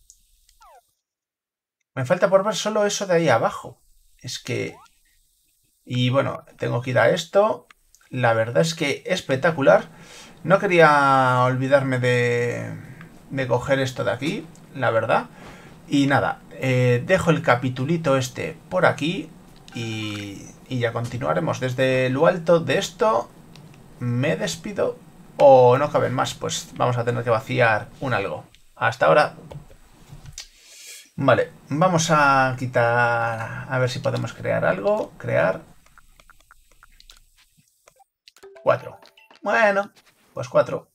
Me falta por ver solo eso de ahí abajo. Es que... Y bueno, tengo que ir a esto. La verdad es que espectacular. No quería olvidarme de, de coger esto de aquí, la verdad. Y nada, eh, dejo el capitulito este por aquí y, y ya continuaremos. Desde lo alto de esto me despido o no caben más, pues vamos a tener que vaciar un algo. Hasta ahora. Vale, vamos a quitar, a ver si podemos crear algo. Crear. Cuatro. Bueno, pues cuatro.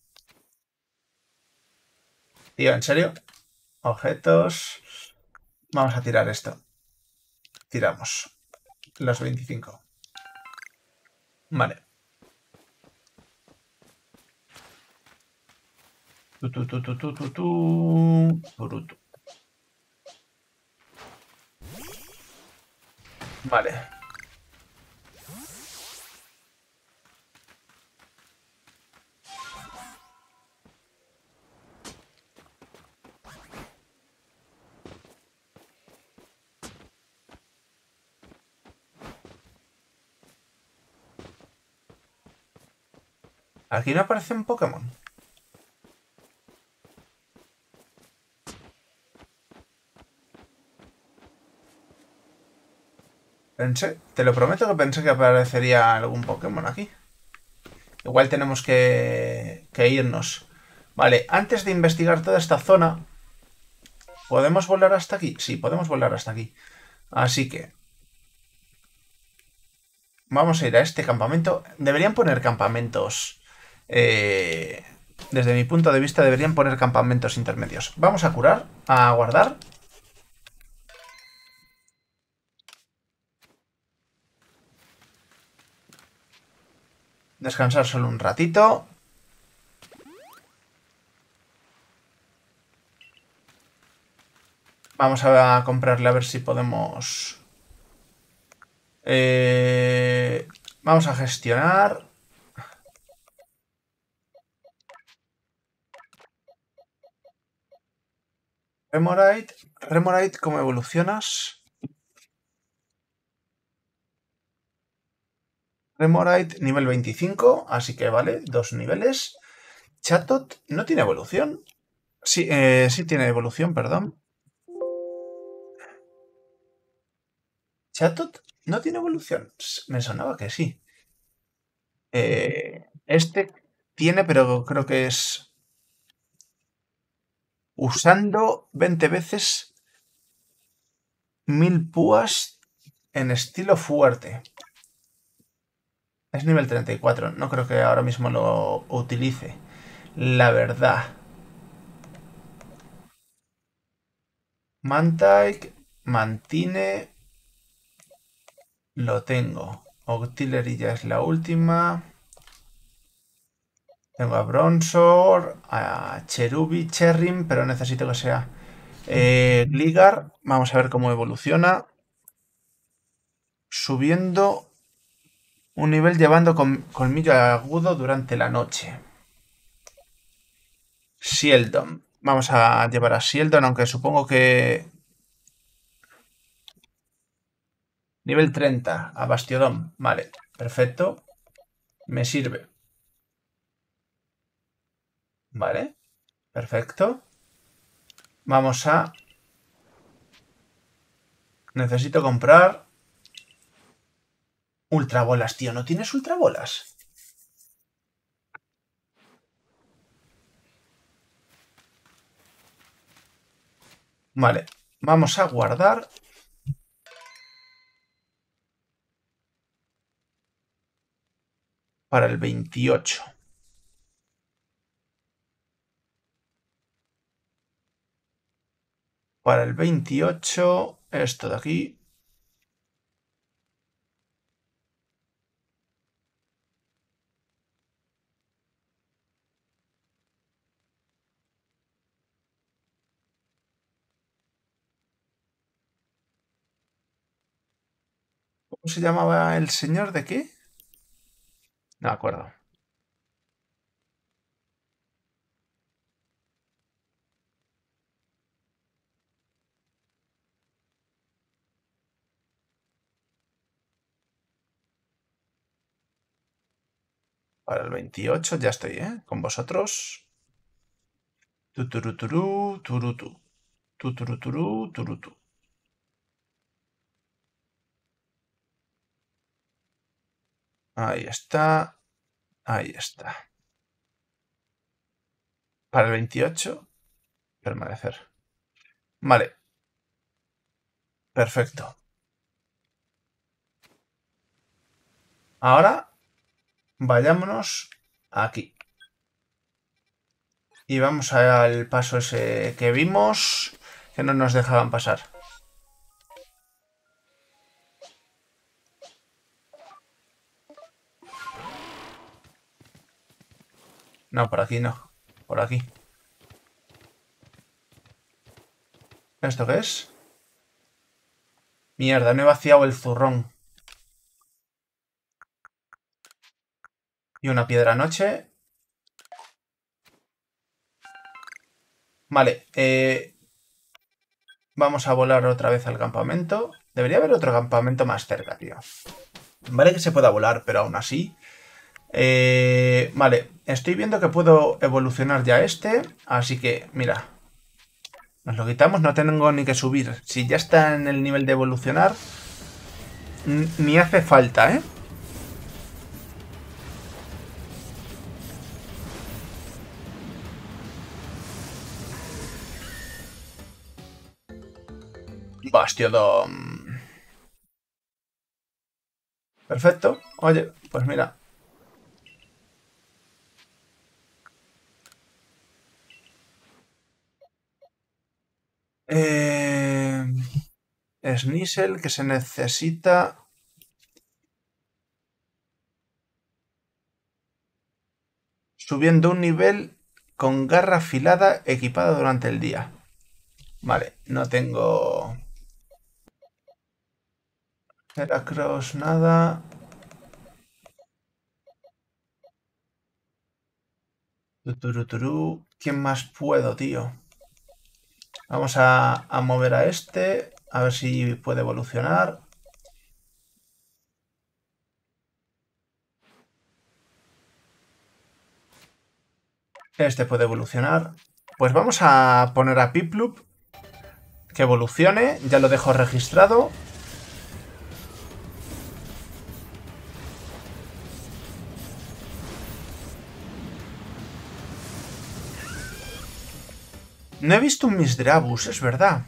Tío, ¿en serio? Objetos. Vamos a tirar esto. Tiramos. Los veinticinco. Vale. Tu, tu, tu, tu, tu, tu, tu. Turutu. Vale. Aquí no aparece un Pokémon. Pensé, te lo prometo que pensé que aparecería algún Pokémon aquí. Igual tenemos que, que irnos. Vale, antes de investigar toda esta zona, ¿podemos volar hasta aquí? Sí, podemos volar hasta aquí. Así que vamos a ir a este campamento. Deberían poner campamentos. Eh, desde mi punto de vista deberían poner campamentos intermedios. Vamos a curar, a guardar. Descansar solo un ratito. Vamos a comprarle a ver si podemos... Eh, vamos a gestionar. Remorite. Remorite, ¿cómo evolucionas? Remorite, nivel veinticinco. Así que vale, dos niveles. Chatot, ¿no tiene evolución? Sí, eh, sí tiene evolución, perdón. Chatot no tiene evolución. Me sonaba que sí. Eh, este tiene, pero creo que es... Usando veinte veces mil púas en estilo fuerte. Es nivel treinta y cuatro. No creo que ahora mismo lo utilice. La verdad. Mantike, Mantine. Lo tengo. Octillery ya es la última. Tengo a Bronzor, a Cherubi, Cherrim, pero necesito que sea eh, Gligar. Vamos a ver cómo evoluciona. Subiendo un nivel llevando colmillo agudo durante la noche. Shieldon. Vamos a llevar a Sheldon, aunque supongo que... Nivel treinta, a Bastiodon. Vale, perfecto. Me sirve. Vale, perfecto. Vamos a... Necesito comprar... Ultrabolas, tío. ¿No tienes ultrabolas? Vale, vamos a guardar. Para el veintiocho. Para el veintiocho, esto de aquí. ¿Cómo se llamaba el señor de qué? No me acuerdo. Para el veintiocho ya estoy, ¿eh? Con vosotros. Tuturuturu, turutu. Tuturuturu, turutu. Ahí está. Ahí está. Para el veintiocho, permanecer. Vale, perfecto. Ahora vayámonos aquí. Y vamos al paso ese que vimos, que no nos dejaban pasar. No, por aquí no. Por aquí. ¿Esto qué es? Mierda, no he vaciado el zurrón. Y una piedra noche. Vale, eh, vamos a volar otra vez al campamento. Debería haber otro campamento más cerca, tío. Vale que se pueda volar, pero aún así. Eh, vale, estoy viendo que puedo evolucionar ya este. Así que, mira. Nos lo quitamos, no tengo ni que subir. Si ya está en el nivel de evolucionar, ni hace falta, ¿eh? Bastiodon. Perfecto. Oye, pues mira. Eh, Sneasel que se necesita... Subiendo un nivel con garra afilada equipada durante el día. Vale, no tengo... Heracross, nada. Tuturuturu. ¿Quién más puedo, tío? Vamos a, a mover a este. A ver si puede evolucionar. Este puede evolucionar. Pues vamos a poner a Piplup. Que evolucione. Ya lo dejo registrado. No he visto un Misdreavus, es verdad.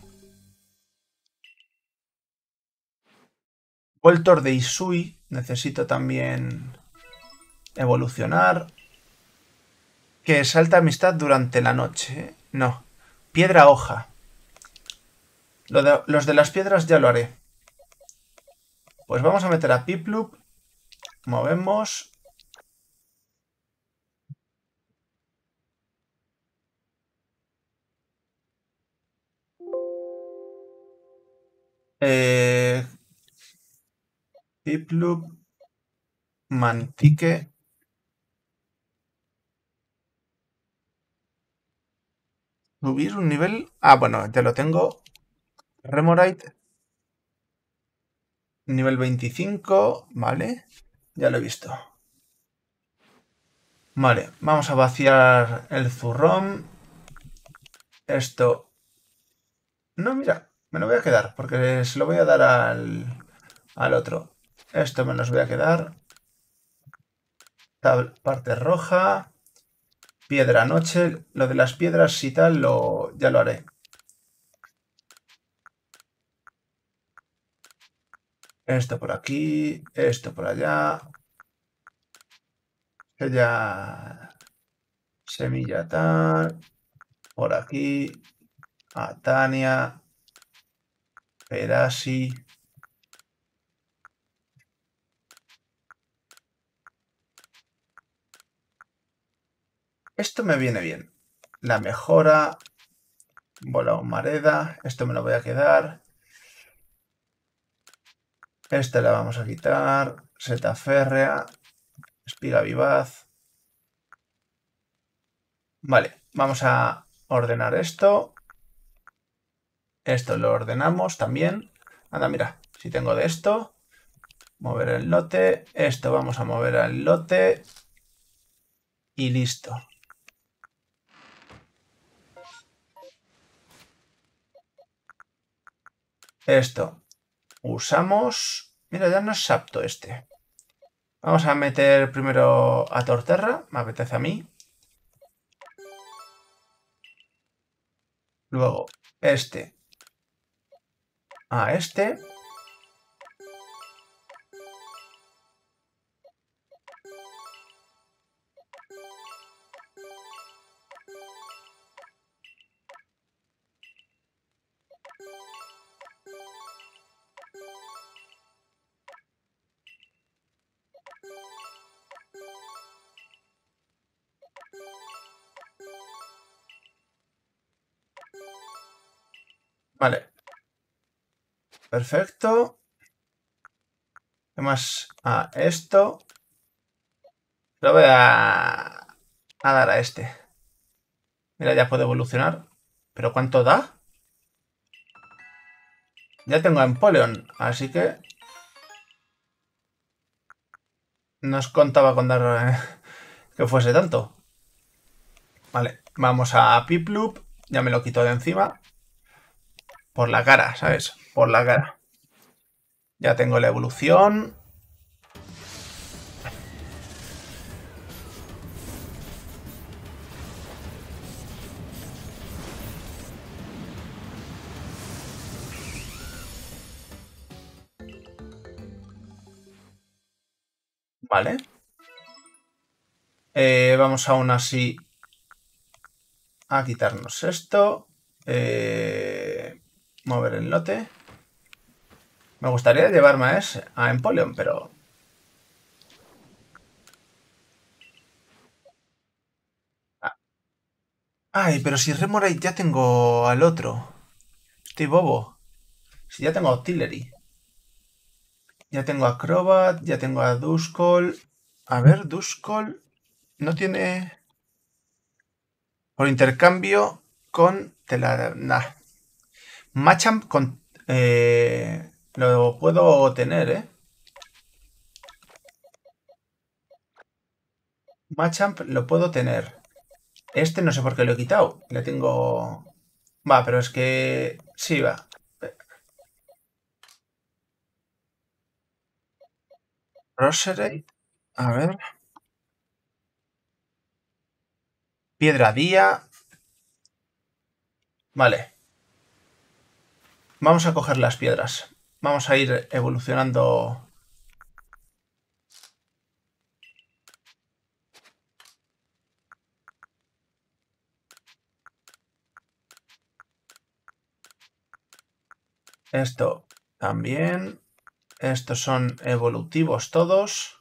Voltor de Isui. Necesito también evolucionar. Que salta amistad durante la noche. No. Piedra hoja. Lo de, los de las piedras ya lo haré. Pues vamos a meter a Piplup. Movemos. Eh, Piplup. Mantique. Subir un nivel... Ah, bueno, ya lo tengo. Remorite. Nivel veinticinco. Vale. Ya lo he visto. Vale, vamos a vaciar el zurrón. Esto... No, mira, me lo voy a quedar, porque se lo voy a dar al, al otro. Esto me los voy a quedar. Esta parte roja. Piedra noche. Lo de las piedras y tal, lo, ya lo haré. Esto por aquí. Esto por allá. Ya... Semilla tal. Por aquí. A Tania. Perasi. Esto me viene bien. La mejora. Bola humareda. Esto me lo voy a quedar. Este la vamos a quitar. Seta férrea. Espiga vivaz. Vale, vamos a ordenar esto. Esto lo ordenamos también. Anda, mira, si tengo de esto. Mover el lote. Esto vamos a mover al lote. Y listo. Esto. Usamos... Mira, ya no es apto este. Vamos a meter primero a Torterra. Me apetece a mí. Luego este. A este. Vale. Perfecto. ¿Qué más? A esto. Lo voy a, a dar a este. Mira, ya puede evolucionar. ¿Pero cuánto da? Ya tengo a Empoleon, así que... No os contaba con dar eh, que fuese tanto. Vale, vamos a Piplup. Ya me lo quito de encima. Por la cara, ¿sabes? Por la cara. Ya tengo la evolución. Vale. Eh, vamos aún así a quitarnos esto. Eh, mover el lote. Me gustaría llevarme a ese, a Empoleon, pero... Ay, pero si Remoraid ya tengo al otro. Estoy bobo. Si ya tengo Artillery. Ya tengo a Acrobat, ya tengo a Duskull. A ver, Duskull no tiene... Por intercambio con... Tela... Nah. Machamp con... Eh... Lo puedo tener, ¿eh? Machamp lo puedo tener. Este no sé por qué lo he quitado. Le tengo... Va, pero es que... Sí, va. Roserade. A ver. Piedra Día. Vale. Vamos a coger las piedras. Vamos a ir evolucionando... Esto también. Estos son evolutivos todos.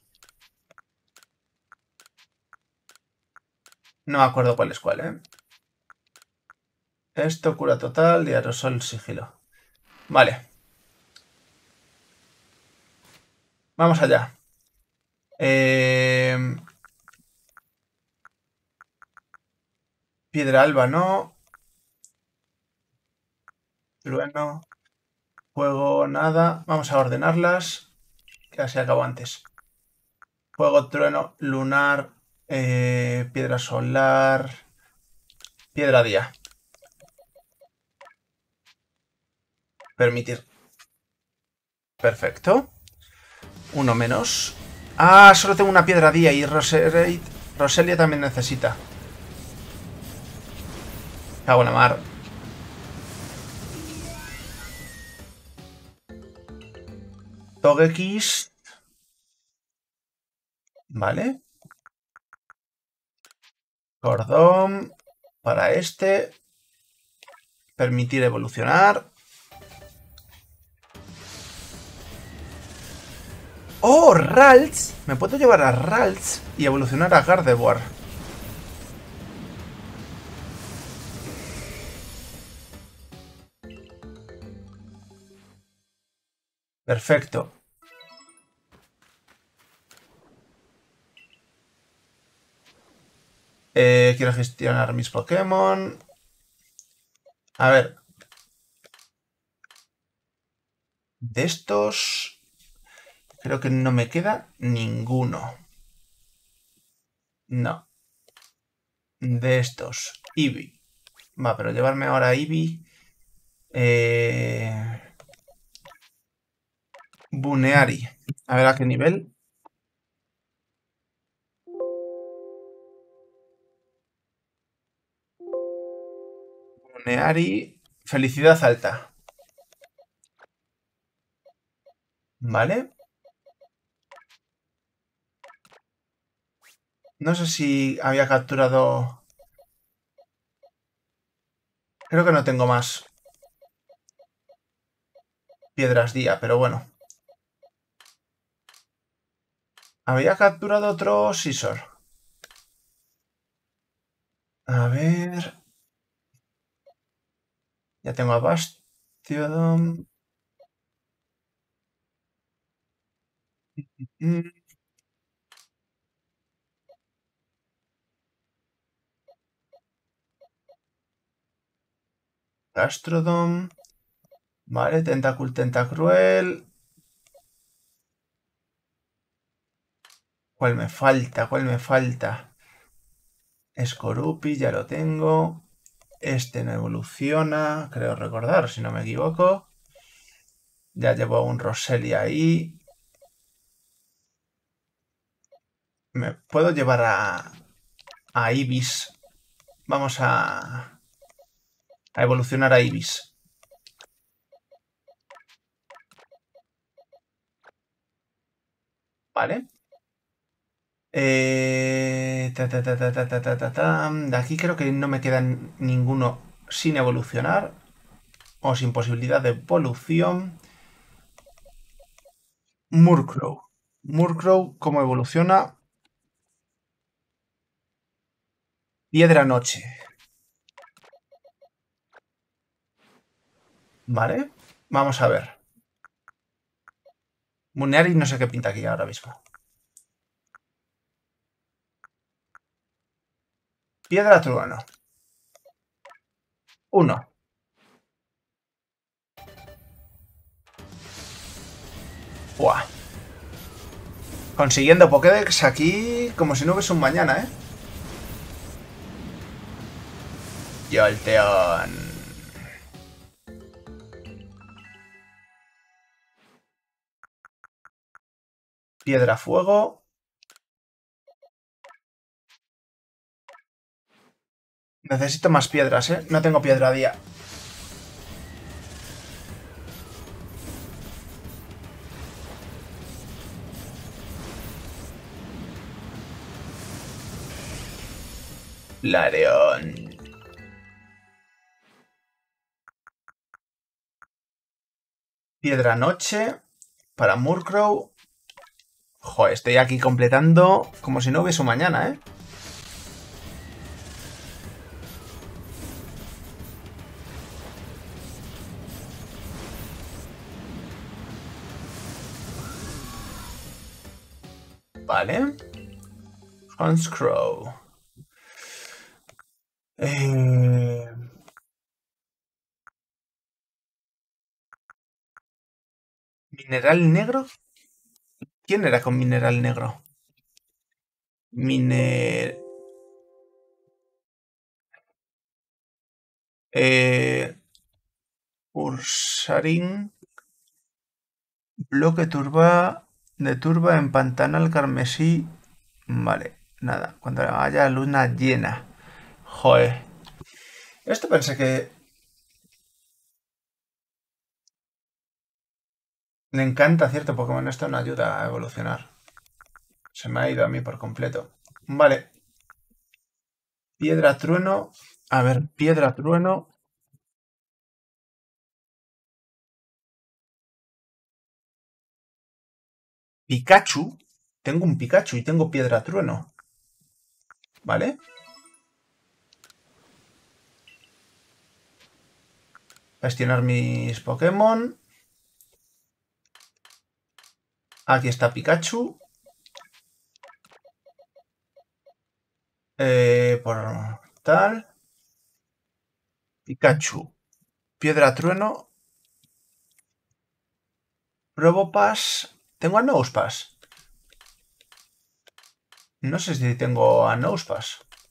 No me acuerdo cuál es cuál, ¿eh? Esto, cura total y aerosol sigilo. Vale. Vamos allá. Eh... Piedra alba no. Trueno, fuego, nada. Vamos a ordenarlas. Que así acabo antes. Fuego, trueno, lunar, eh, piedra solar, piedra día. Permitir. Perfecto. Uno menos. Ah, solo tengo una piedra día y Rose- Roselia también necesita. Cago en la mar. Togekiss. Vale. Cordón. Para este. Permitir evolucionar. ¡Oh, Ralts! Me puedo llevar a Ralts y evolucionar a Gardevoir. Perfecto. Eh, quiero gestionar mis Pokémon. A ver. De estos... Creo que no me queda ninguno. No. De estos. Eevee. Va, pero llevarme ahora a Eevee... Eh... Buneari. A ver a qué nivel. Buneari. Felicidad alta. ¿Vale? No sé si había capturado... Creo que no tengo más piedras día, pero bueno. Había capturado otro Scizor. A ver... Ya tengo a Bastiodon. Mm, Gastrodon. Vale, Tentacruel, Tentacruel. ¿Cuál me falta? ¿Cuál me falta? Skorupi, ya lo tengo. Este no evoluciona, creo recordar, si no me equivoco. Ya llevo un Roselia ahí. Me puedo llevar a, a Ibis. Vamos a, a evolucionar a Ibis. Vale. Eh, ta, ta, ta, ta, ta, ta, ta, ta, ta. De aquí creo que no me queda ninguno sin evolucionar. O sin posibilidad de evolución. Murkrow. Murkrow, ¿cómo evoluciona? Piedra Noche. Vale. Vamos a ver. Muneari no sé qué pinta aquí ahora mismo. Piedra Trueno. Uno. Buah. Consiguiendo Pokédex aquí como si no hubiese un mañana, ¿eh? Jolteon. Piedra Fuego. Necesito más piedras, ¿eh? No tengo piedra día. Lareón. Piedra Noche. Para Murkrow. Joder, estoy aquí completando como si no hubiese un mañana, ¿eh? Vale. Huntscrow. Eh... ¿Mineral negro? ¿Quién era con mineral negro? Miner... Eh... Ursaring... Bloque turba... De turba en Pantanal carmesí... Vale, nada. Cuando haya luna llena. Joder. Esto pensé que... Le encanta cierto Pokémon. Esto no ayuda a evolucionar. Se me ha ido a mí por completo. Vale. Piedra trueno. A ver, piedra trueno. Pikachu. Tengo un Pikachu y tengo piedra trueno. ¿Vale? Gestionar mis Pokémon. Aquí está Pikachu. Eh, por tal. Pikachu. Piedra trueno. Probopass. Tengo a Nosepass. No sé si tengo a Nosepass.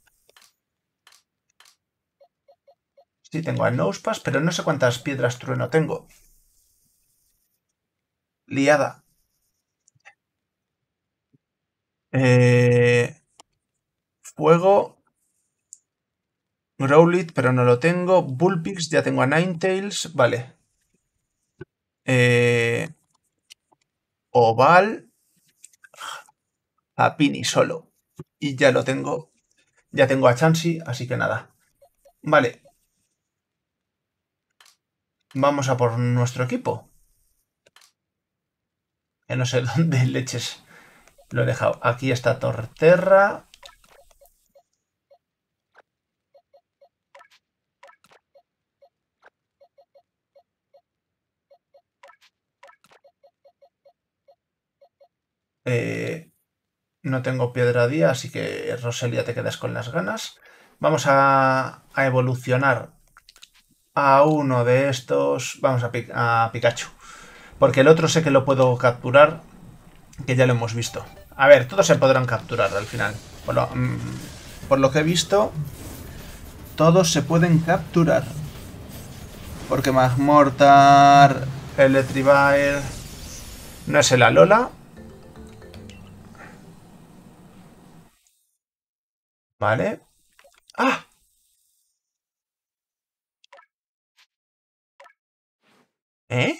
Sí, tengo a Nosepass, pero no sé cuántas piedras trueno tengo. Liada. Eh, fuego. Growlithe, pero no lo tengo. Bullpix, ya tengo a Ninetales. Vale. Eh, Oval. A Pini solo. Y ya lo tengo. Ya tengo a Chansey, así que nada. Vale. Vamos a por nuestro equipo. Que no sé dónde leches lo he dejado. Aquí está Torterra. Eh, no tengo piedra día, así que Roselia te quedas con las ganas. Vamos a, a evolucionar a uno de estos. Vamos a, a Pikachu. Porque el otro sé que lo puedo capturar, que ya lo hemos visto. A ver, todos se podrán capturar al final. Por lo, mmm, por lo que he visto, todos se pueden capturar. Porque Magmortar, Electrivire... No es el Alola. Vale. ¡Ah! ¿Eh?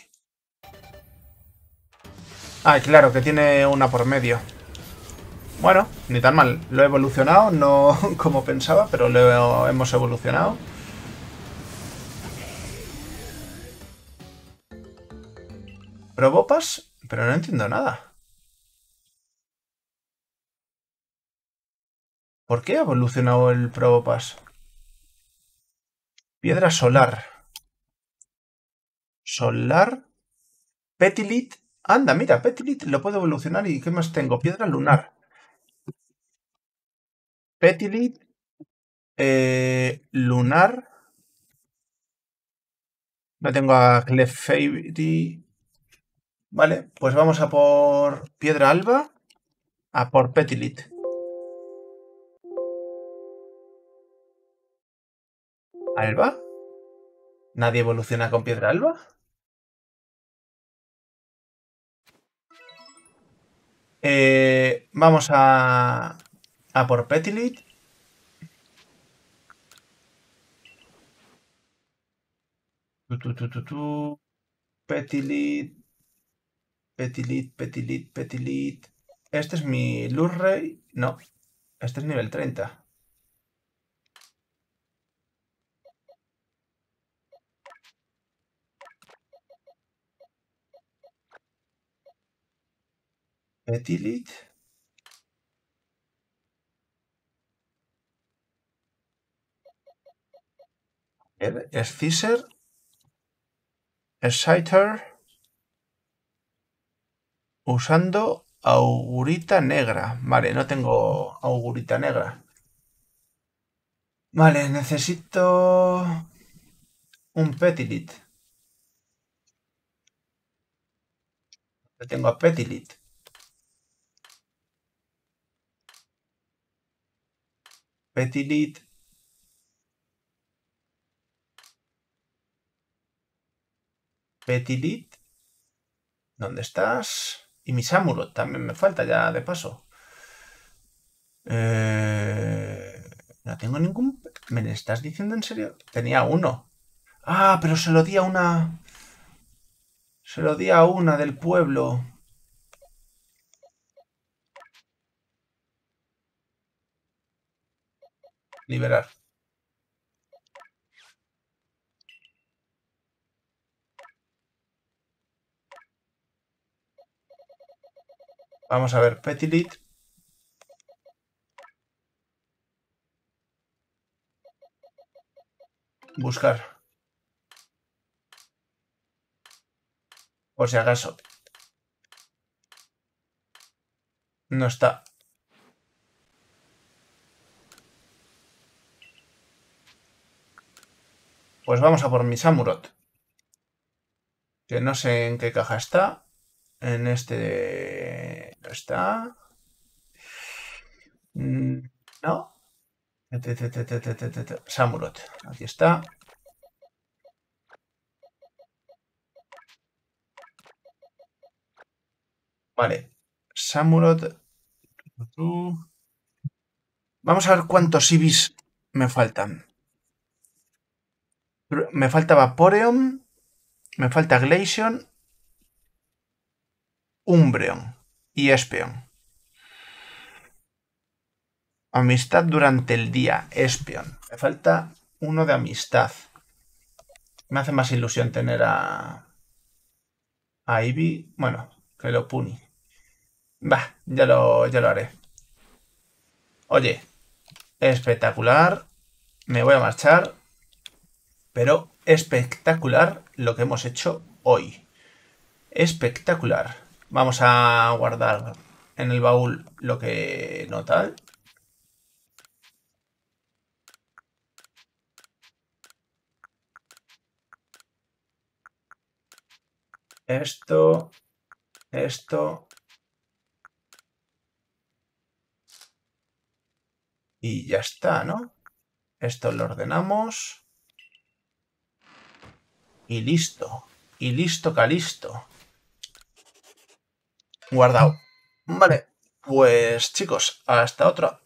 Ah, claro, que tiene una por medio. Bueno, ni tan mal. Lo he evolucionado, no como pensaba, pero lo hemos evolucionado. Probopass, pero no entiendo nada. ¿Por qué ha evolucionado el Probopass? Piedra solar. Solar. Petilit. Anda, mira, Petilit lo puedo evolucionar. ¿Y qué más tengo? Piedra lunar. Petilit. Eh, lunar. No tengo a Clefairy. Vale, pues vamos a por Piedra Alba. A por Petilit. ¿Alba? ¿Nadie evoluciona con Piedra Alba? Eh, vamos a, a por Petilit. Tu, tu, tu, tu, tu. Petilit. Petilit, Petilit, Petilit. Este es mi Lurray. No, este es nivel treinta. Petilit. Es Fisher. Exciter. Usando augurita negra. Vale, no tengo augurita negra. Vale, necesito un Petilit. Le tengo a Petilit. Petilit. Petilit. ¿Dónde estás? Y mi Samurott también me falta ya de paso. Eh... No tengo ningún... ¿Me lo estás diciendo en serio? Tenía uno. Ah, pero se lo di a una... Se lo di a una del pueblo. Liberar. Vamos a ver, Petilit. Buscar. Por si acaso. No está. Pues vamos a por mi Samurott. Que no sé en qué caja está. En este... No está. No. Samurott. Aquí está. Vale. Samurott. Vamos a ver cuántos Ibis me faltan. Me falta Vaporeon. Me falta Glaceon. Umbreon. Y Espeon. Amistad durante el día. Espeon. Me falta uno de amistad. Me hace más ilusión tener a... A Eevee. Bueno, que lo puni. Bah, ya lo, ya lo haré. Oye, espectacular. Me voy a marchar. Pero espectacular lo que hemos hecho hoy. Espectacular. Vamos a guardar en el baúl lo que no tal. Esto. Esto. Y ya está, ¿no? Esto lo ordenamos. Y listo. Y listo, calisto. Guardado. Vale. Pues chicos, hasta otra.